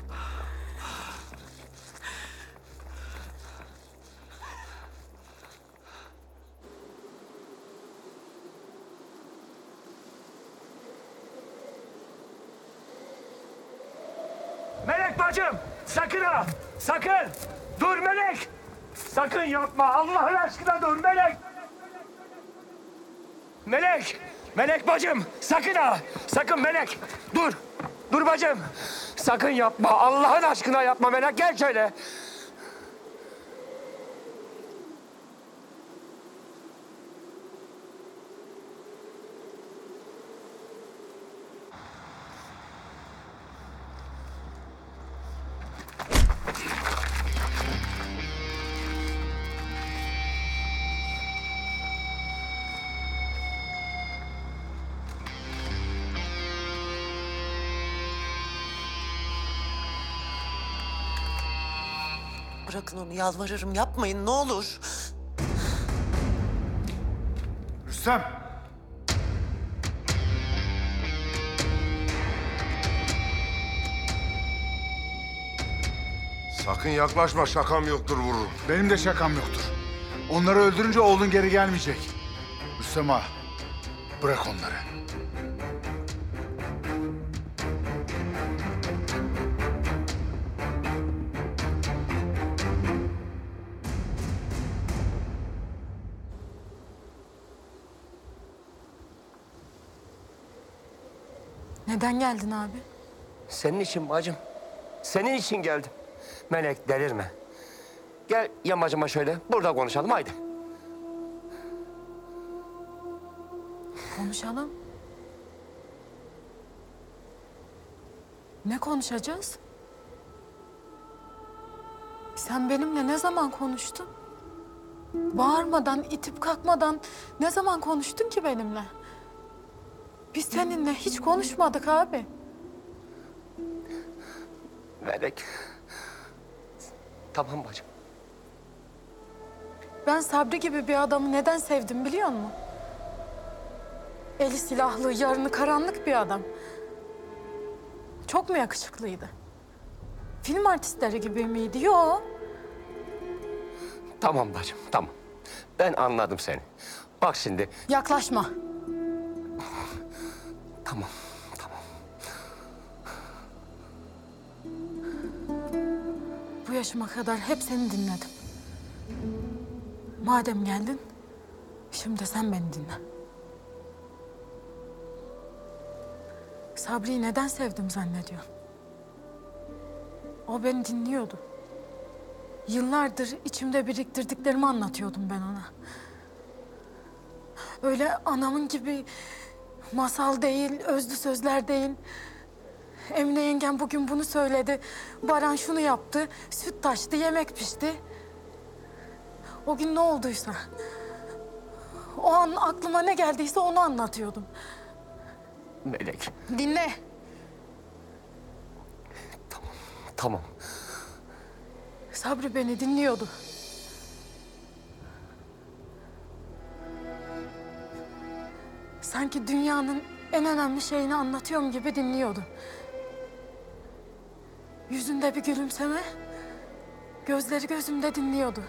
Melek bacım! Sakın ha! Sakın! Dur Melek! Sakın yapma! Allah'ın aşkına dur Melek! Melek! Melek bacım! Sakın ha! Sakın Melek! Dur! Dur bacım! Sakın yapma! Allah'ın aşkına yapma Melek! Gel şöyle! Bırakın onu yalvarırım yapmayın ne olur. Rüstem! Sakın yaklaşma, şakam yoktur vururum. Benim de şakam yoktur. Onları öldürünce oğlun geri gelmeyecek. Rüstem ağa, bırak onları. Neden geldin abi? Senin için bacım. Senin için geldim. Melek delirme. Gel yamacıma şöyle. Burada konuşalım haydi. Konuşalım. Ne konuşacağız? Sen benimle ne zaman konuştun? Bağırmadan, itip kalkmadan ne zaman konuştun ki benimle? Biz seninle hiç konuşmadık abi. Melek. Tamam bacım. Ben Sabri gibi bir adamı neden sevdim biliyor musun? Eli silahlı, yarını karanlık bir adam. Çok mu yakışıklıydı? Film artistleri gibi miydi? Yok. Tamam bacım, tamam. Ben anladım seni. Bak şimdi. Yaklaşma. Tamam. Bu yaşıma kadar hep seni dinledim. Madem geldin, şimdi sen beni dinle. Sabri'yi neden sevdim zannediyorsun? O beni dinliyordu. Yıllardır içimde biriktirdiklerimi anlatıyordum ben ona. Öyle anamın gibi masal değil, özlü sözler değil. Emine yengem bugün bunu söyledi. Baran şunu yaptı, süt taştı, yemek pişti. O gün ne olduysa, o an aklıma ne geldiyse onu anlatıyordum. Melek. Dinle. Tamam. Sabri beni dinliyordu. Sanki dünyanın en önemli şeyini anlatıyorum gibi dinliyordu. Yüzünde bir gülümseme, gözleri gözümde dinliyordu.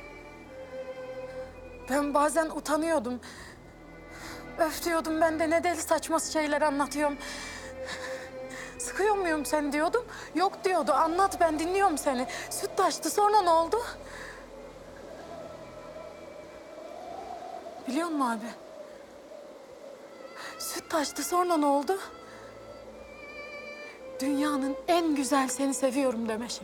Ben bazen utanıyordum. Öf diyordum, ben de ne deli saçma şeyler anlatıyorum. Sıkıyor muyum seni diyordum. Yok diyordu, anlat ben dinliyorum seni. Süt taştı, sonra ne oldu? Biliyor musun abi? Süt taştı, sonra ne oldu? Dünyanın en güzel seni seviyorum deme şekli.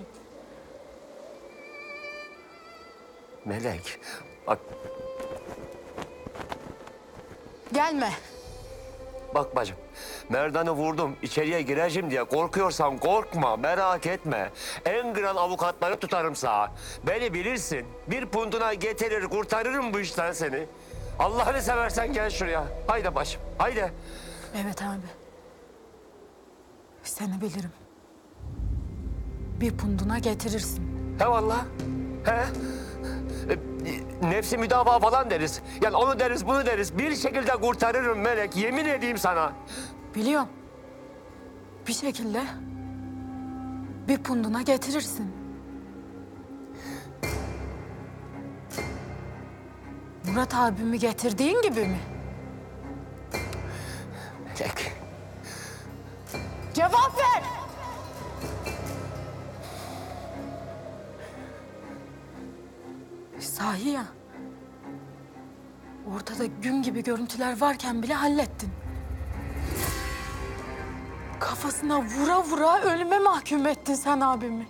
Melek. Bak. Gelme. Bak bacım. Merdan'ı vurdum. İçeriye gireceğim diye korkuyorsan korkma. Merak etme. En kral avukatları tutarım sağa. Beni bilirsin. Bir punduna getirir kurtarırım bu işten seni. Allah'ını seversen gel şuraya. Haydi bacım. Haydi. Evet abi. Seni bilirim. Bir punduna getirirsin. He vallahi. He. Nefsi müdafaa falan deriz. Yani onu deriz, bunu deriz. Bir şekilde kurtarırım Melek. Yemin edeyim sana. Biliyorum. Bir şekilde bir punduna getirirsin. Murat abimi getirdiğin gibi mi? Melek. Cevap ver! Sahi ya. Ortada gün gibi görüntüler varken bile hallettin. Kafasına vura vura ölüme mahkum ettin sen abimi.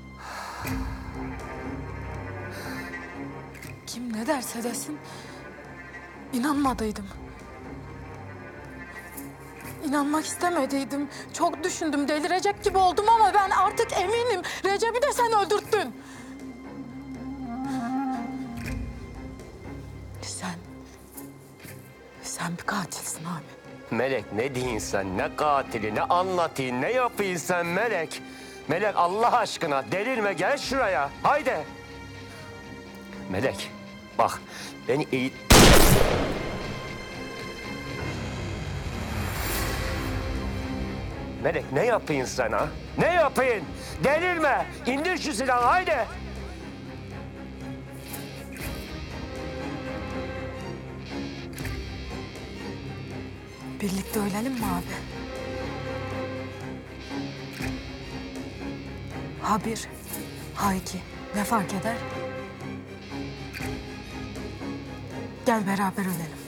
Kim ne derse desin, inanmadıydım. İnanmak istemediydim. Çok düşündüm, delirecek gibi oldum ama ben artık eminim. Recep'i de sen öldürttün. Sen bir katilsin abi. Melek ne diyin sen? Ne katili, ne anlatayım, ne yapayım sen Melek? Melek Allah aşkına delirme gel şuraya. Haydi. Melek bak beni iyi... Melek ne yapayım sana? Ne yapayım? Delirme. İndir şu silahı haydi. Birlikte ölelim mi abi? Ha bir, ha iki. Ne fark eder? Gel beraber ölelim.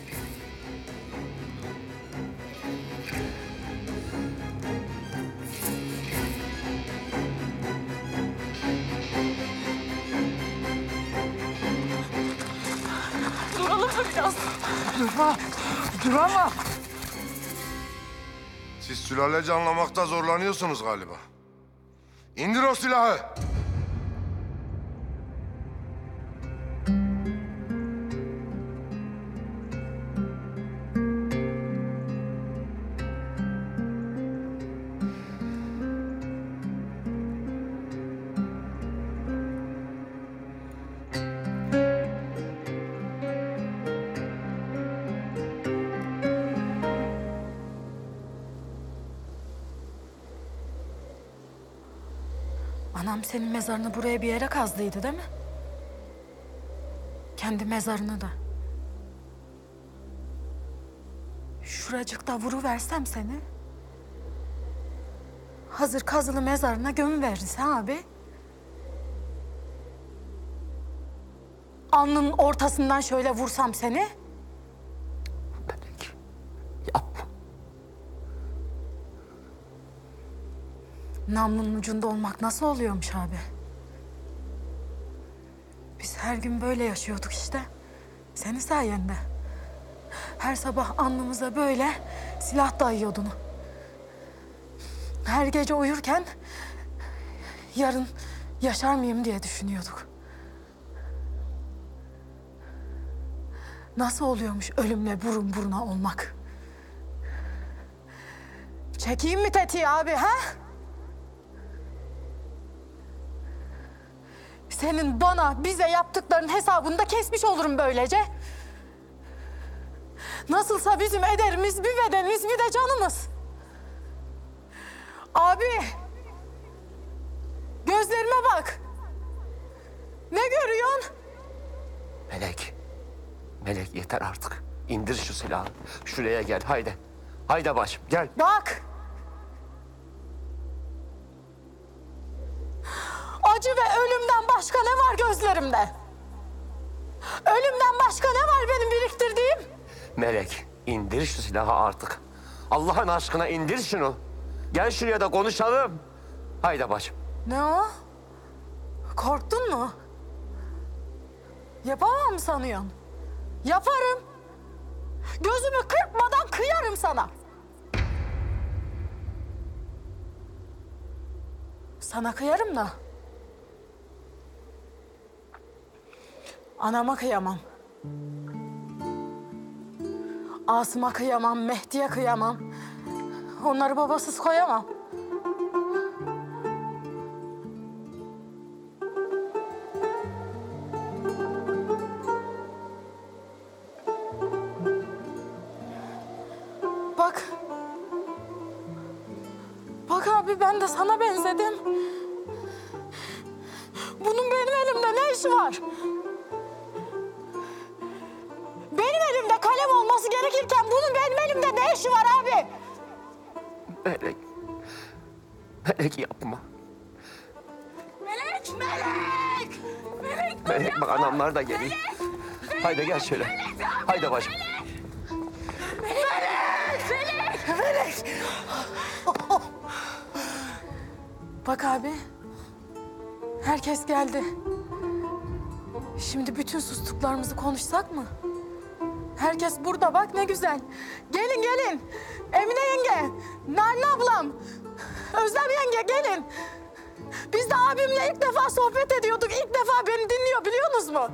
Duralım mı biraz? Durma. Duramam. Siz sülalece anlamakta zorlanıyorsunuz galiba. İndir o silahı. Anam senin mezarını buraya bir yere kazdıydı değil mi? Kendi mezarını da. Şuracıkta vuruversem seni. Hazır kazılı mezarına gömüveririz ha abi. Alnının ortasından şöyle vursam seni. Melek, yapma. Namlunun ucunda olmak nasıl oluyormuş abi? Biz her gün böyle yaşıyorduk işte. Senin sayende. Her sabah alnımıza böyle silah dayıyordun. Her gece uyurken yarın yaşar mıyım diye düşünüyorduk. Nasıl oluyormuş ölümle burun buruna olmak? Çekeyim mi tetiği abi ha? Senin bana, bize yaptıkların hesabını da kesmiş olurum böylece. Nasılsa bizim ederimiz, bir bedenimiz, bir de canımız. Abi, gözlerime bak. Ne görüyorsun? Melek yeter artık. İndir şu silahı. Şuraya gel, haydi. Haydi bacım, gel. Bak. Acı ve ölümden başka ne var gözlerimde? Ölümden başka ne var benim biriktirdiğim? Melek, indir şu silahı artık. Allah'ın aşkına indir şunu. Gel şuraya da konuşalım. Haydi bacım. Ne o? Korktun mu? Yapamam mı sanıyorsun? Yaparım. Gözümü kırpmadan kıyarım sana. Sana kıyarım da. Anama kıyamam. Asım'a kıyamam, Mehdi'ye kıyamam. Onları babasız koyamam. Bak. Bak abi ben de sana benzedim. Bunun benim elimde ne işi var? Benim elimde kalem olması gerekirken bunun benim elimde ne işi var abi? Melek yapma. Melek! Melek bak anamlar da geliyor. Haydi gel şöyle. Haydi bacım. Melek! Bak abi. Herkes geldi. Şimdi bütün sustuklarımızı konuşsak mı? Herkes burada bak ne güzel. Gelin gelin. Emine yenge, Narin ablam, Özlem yenge gelin. Biz de abimle ilk defa sohbet ediyorduk. İlk defa beni dinliyor biliyorsunuz mu?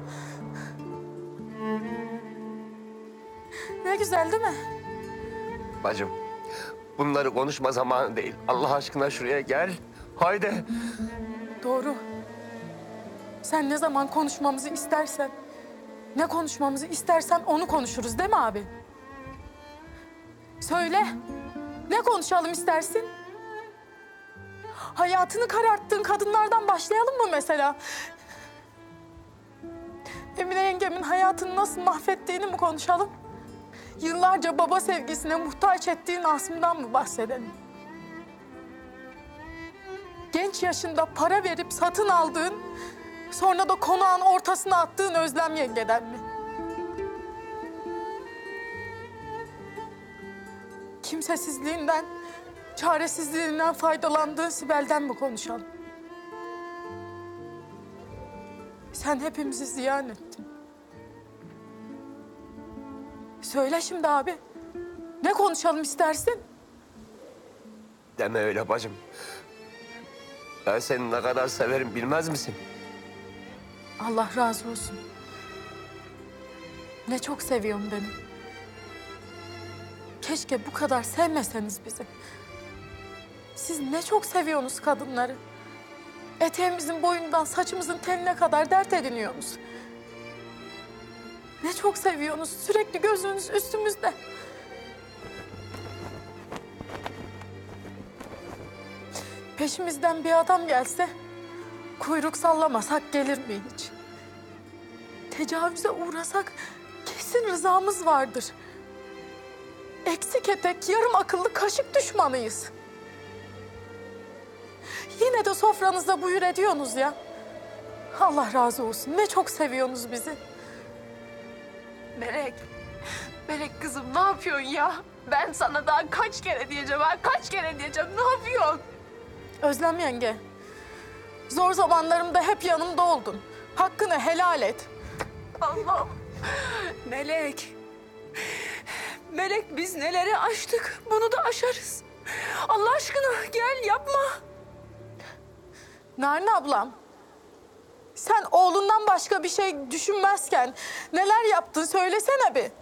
Ne güzel değil mi? Bacım, bunları konuşma zamanı değil. Allah aşkına şuraya gel. Haydi. Doğru. Sen ne zaman konuşmamızı istersen, ne konuşmamızı istersen onu konuşuruz değil mi abi? Söyle. Ne konuşalım istersin? Hayatını kararttığın kadınlardan başlayalım mı mesela? Emine yengemin hayatını nasıl mahvettiğini mi konuşalım? Yıllarca baba sevgisine muhtaç ettiğin Asım'dan mı bahsedelim? Genç yaşında para verip satın aldığın, sonra da konağın ortasına attığın Özlem yengeden mi? Kimsesizliğinden, çaresizliğinden faydalandığın Sibel'den mi konuşalım? Sen hepimizi ziyan ettin. Söyle şimdi abi. Ne konuşalım istersin? Deme öyle bacım. Ben seni ne kadar severim bilmez misin? Allah razı olsun. Ne çok seviyorum beni. Keşke bu kadar sevmeseniz bizi. Siz ne çok seviyorsunuz kadınları. Eteğimizin boyundan saçımızın teline kadar dert ediniyorsunuz. Ne çok seviyorsunuz. Sürekli gözünüz üstümüzde. Peşimizden bir adam gelse kuyruk sallamasak gelir mi hiç? Tecavüze uğrasak kesin rızamız vardır. eksik etek, yarım akıllı kaşık düşmanıyız. Yine de sofranızda buyur ediyorsunuz ya. Allah razı olsun. Ne çok seviyorsunuz bizi. Melek. Melek kızım ne yapıyorsun ya? Ben sana daha kaç kere diyeceğim ha? Kaç kere diyeceğim? Ne yapıyorsun? Özlem yenge. Zor zamanlarımda hep yanımda oldun. Hakkını helal et. Allah'ım. Melek. Melek biz neleri aştık. Bunu da aşarız. Allah aşkına gel yapma. Narin ablam. Sen oğlundan başka bir şey düşünmezken neler yaptın söylesene bir.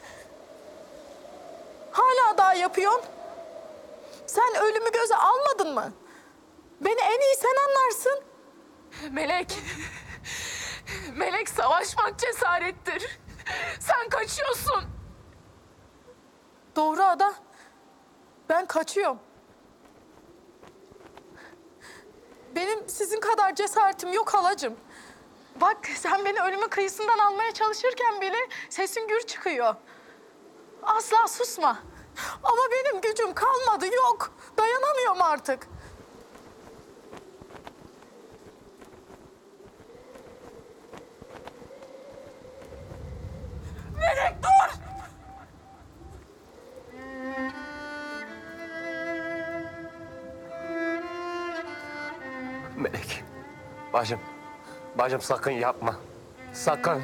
Hala daha yapıyorsun. Sen ölümü göze almadın mı? Beni en iyi sen anlarsın. Melek. Melek savaşmak cesarettir. Sen kaçıyorsun. Doğru Ada. Ben kaçıyorum. Benim sizin kadar cesaretim yok halacığım. Bak sen beni ölümün kıyısından almaya çalışırken bile sesin gür çıkıyor. Asla susma. Ama benim gücüm kalmadı, yok. Dayanamıyorum artık. Melek dur! Melek, bacım, bacım sakın yapma. Sakın.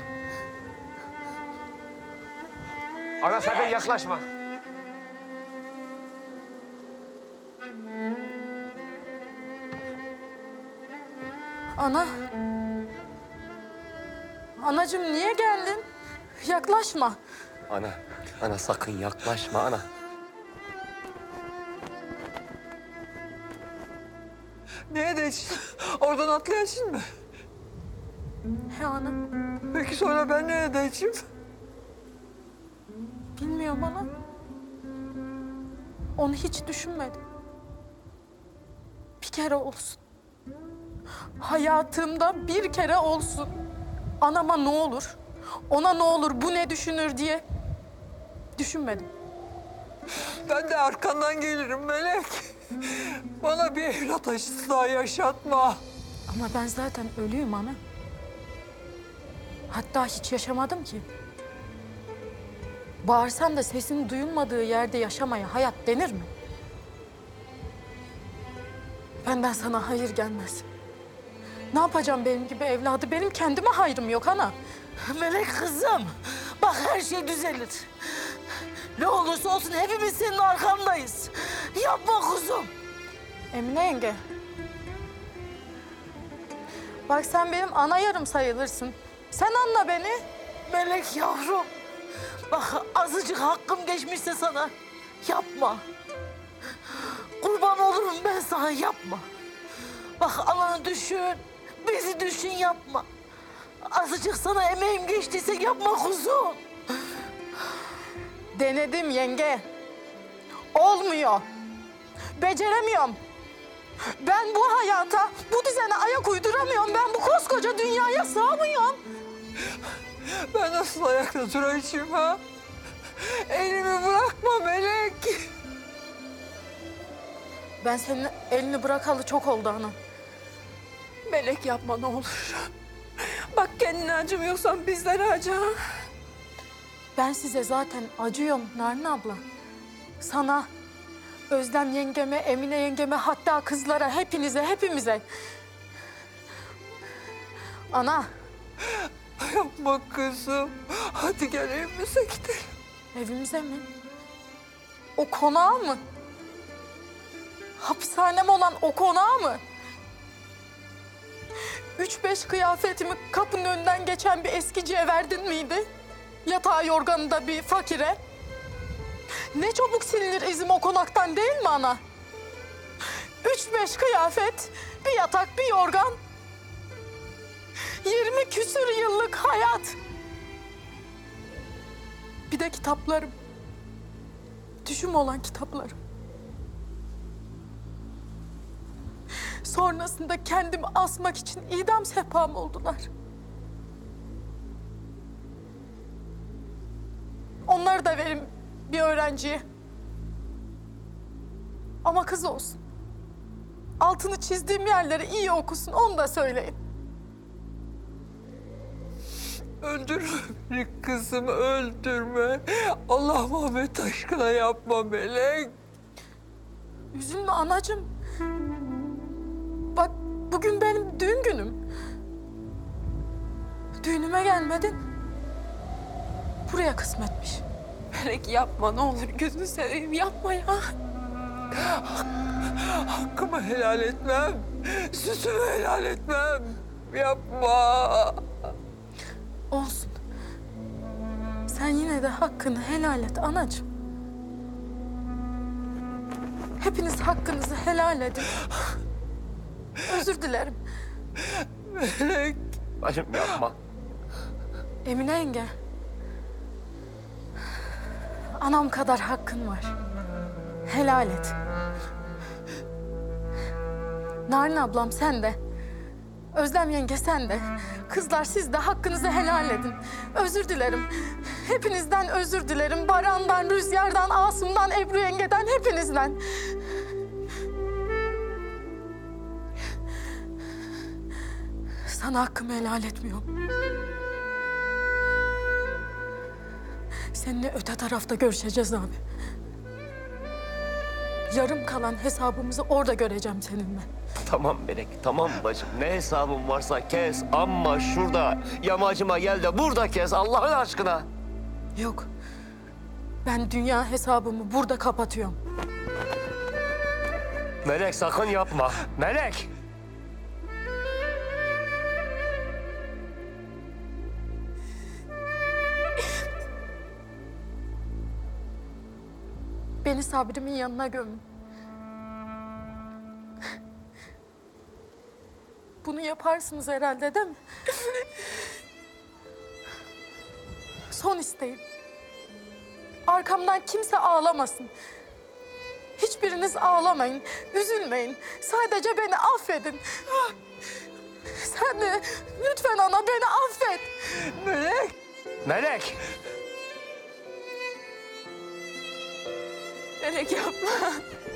Ana sakın yaklaşma. Ana. Anacığım niye geldin? Yaklaşma. Ana sakın yaklaşma ana. Ne edeceksin? Oradan atlayacaksın mı? He ana. Peki sonra ben ne edeceğim? Bilmiyorum ana. Onu hiç düşünmedim. Bir kere olsun. Hayatımda bir kere olsun. Anama ne olur, ona ne olur, bu ne düşünür diye düşünmedim. Ben de arkandan gelirim Melek. Bana bir evlat acısı daha yaşatma. Ama ben zaten ölüyüm ana. Hatta hiç yaşamadım ki. Bağırsan da sesin duyulmadığı yerde yaşamaya hayat denir mi? Benden sana hayır gelmez. Ne yapacağım benim gibi evladı? Benim kendime hayrım yok ana. Melek kızım, bak her şey düzelir. Ne olursa olsun hepimiz senin arkandayız. Yapma kuzum. Emine yenge. Bak sen benim ana yarım sayılırsın. Sen anla beni. Melek yavrum, bak azıcık hakkım geçmişse sana yapma. Kurban olurum ben sana, yapma. Bak ananı düşün, bizi düşün, yapma. Azıcık sana emeğim geçtiyse yapma kuzum. Denedim yenge. Olmuyor. Beceremiyorum. Ben bu hayata, bu düzene ayak uyduramıyorum. Ben bu koskoca dünyaya sığamıyorum. Ben nasıl ayakta duracağım ha? Elimi bırakma Melek. Ben senin elini bırakalı çok oldu ana. Melek yapma ne olur. Bak kendine acımıyorsan bizlere acı. Ben size zaten acıyorum Narin abla. Sana, Özlem yengeme, Emine yengeme, hatta kızlara, hepinize, hepimize. Ana. Yapma kızım. Hadi gel evimize gidelim. Evimize mi? O konağa mı? Hapishanem olan o konağa mı? 3-5 kıyafetimi kapının önünden geçen bir eskiciye verdin miydi? Yatağı yorganında bir fakire. Ne çabuk silinir izim o konaktan değil mi ana? 3-5 kıyafet, bir yatak, bir yorgan. 20 küsür yıllık hayat. Bir de kitaplarım. Düşüm olan kitaplarım. Sonrasında kendimi asmak için idam sehpam oldular. Onları da verin bir öğrenciye. Ama kız olsun. Altını çizdiğim yerleri iyi okusun, onu da söyleyin. Öldürme beni kızım, öldürme. Allah Muhammed aşkına yapma Melek. Üzülme anacığım. Bak bugün benim düğün günüm. Düğünüme gelmedin. Buraya kısmetmiş. Melek yapma ne olur gözünü seveyim yapma ya. Hakkımı helal etmem. Süsümü helal etmem. Yapma. Olsun. Sen yine de hakkını helal et anacığım. Hepiniz hakkınızı helal edin. Özür dilerim. Melek. Bacım yapma. Emine yenge. Anam kadar hakkın var. Helal et. Narin ablam sen de. Özlem yenge sen de. Kızlar siz de hakkınızı helal edin. Özür dilerim. Hepinizden özür dilerim. Baran'dan, Rüzgar'dan, Asım'dan, Ebru yengeden hepinizden. Sana hakkımı helal etmiyorum. Seninle öte tarafta görüşeceğiz abi. Yarım kalan hesabımızı orada göreceğim seninle. Tamam Melek, tamam bacım. Ne hesabın varsa kes ama şurada yamacıma gel de burada kes Allah'ın aşkına. Yok. Ben dünya hesabımı burada kapatıyorum. Melek sakın yapma. Melek! Beni Sabri'min yanına gömün. Bunu yaparsınız herhalde değil mi? Son isteğim. Arkamdan kimse ağlamasın. Hiçbiriniz ağlamayın, üzülmeyin. Sadece beni affedin. Sen de lütfen ana beni affet. Melek! Melek! Melek yapma.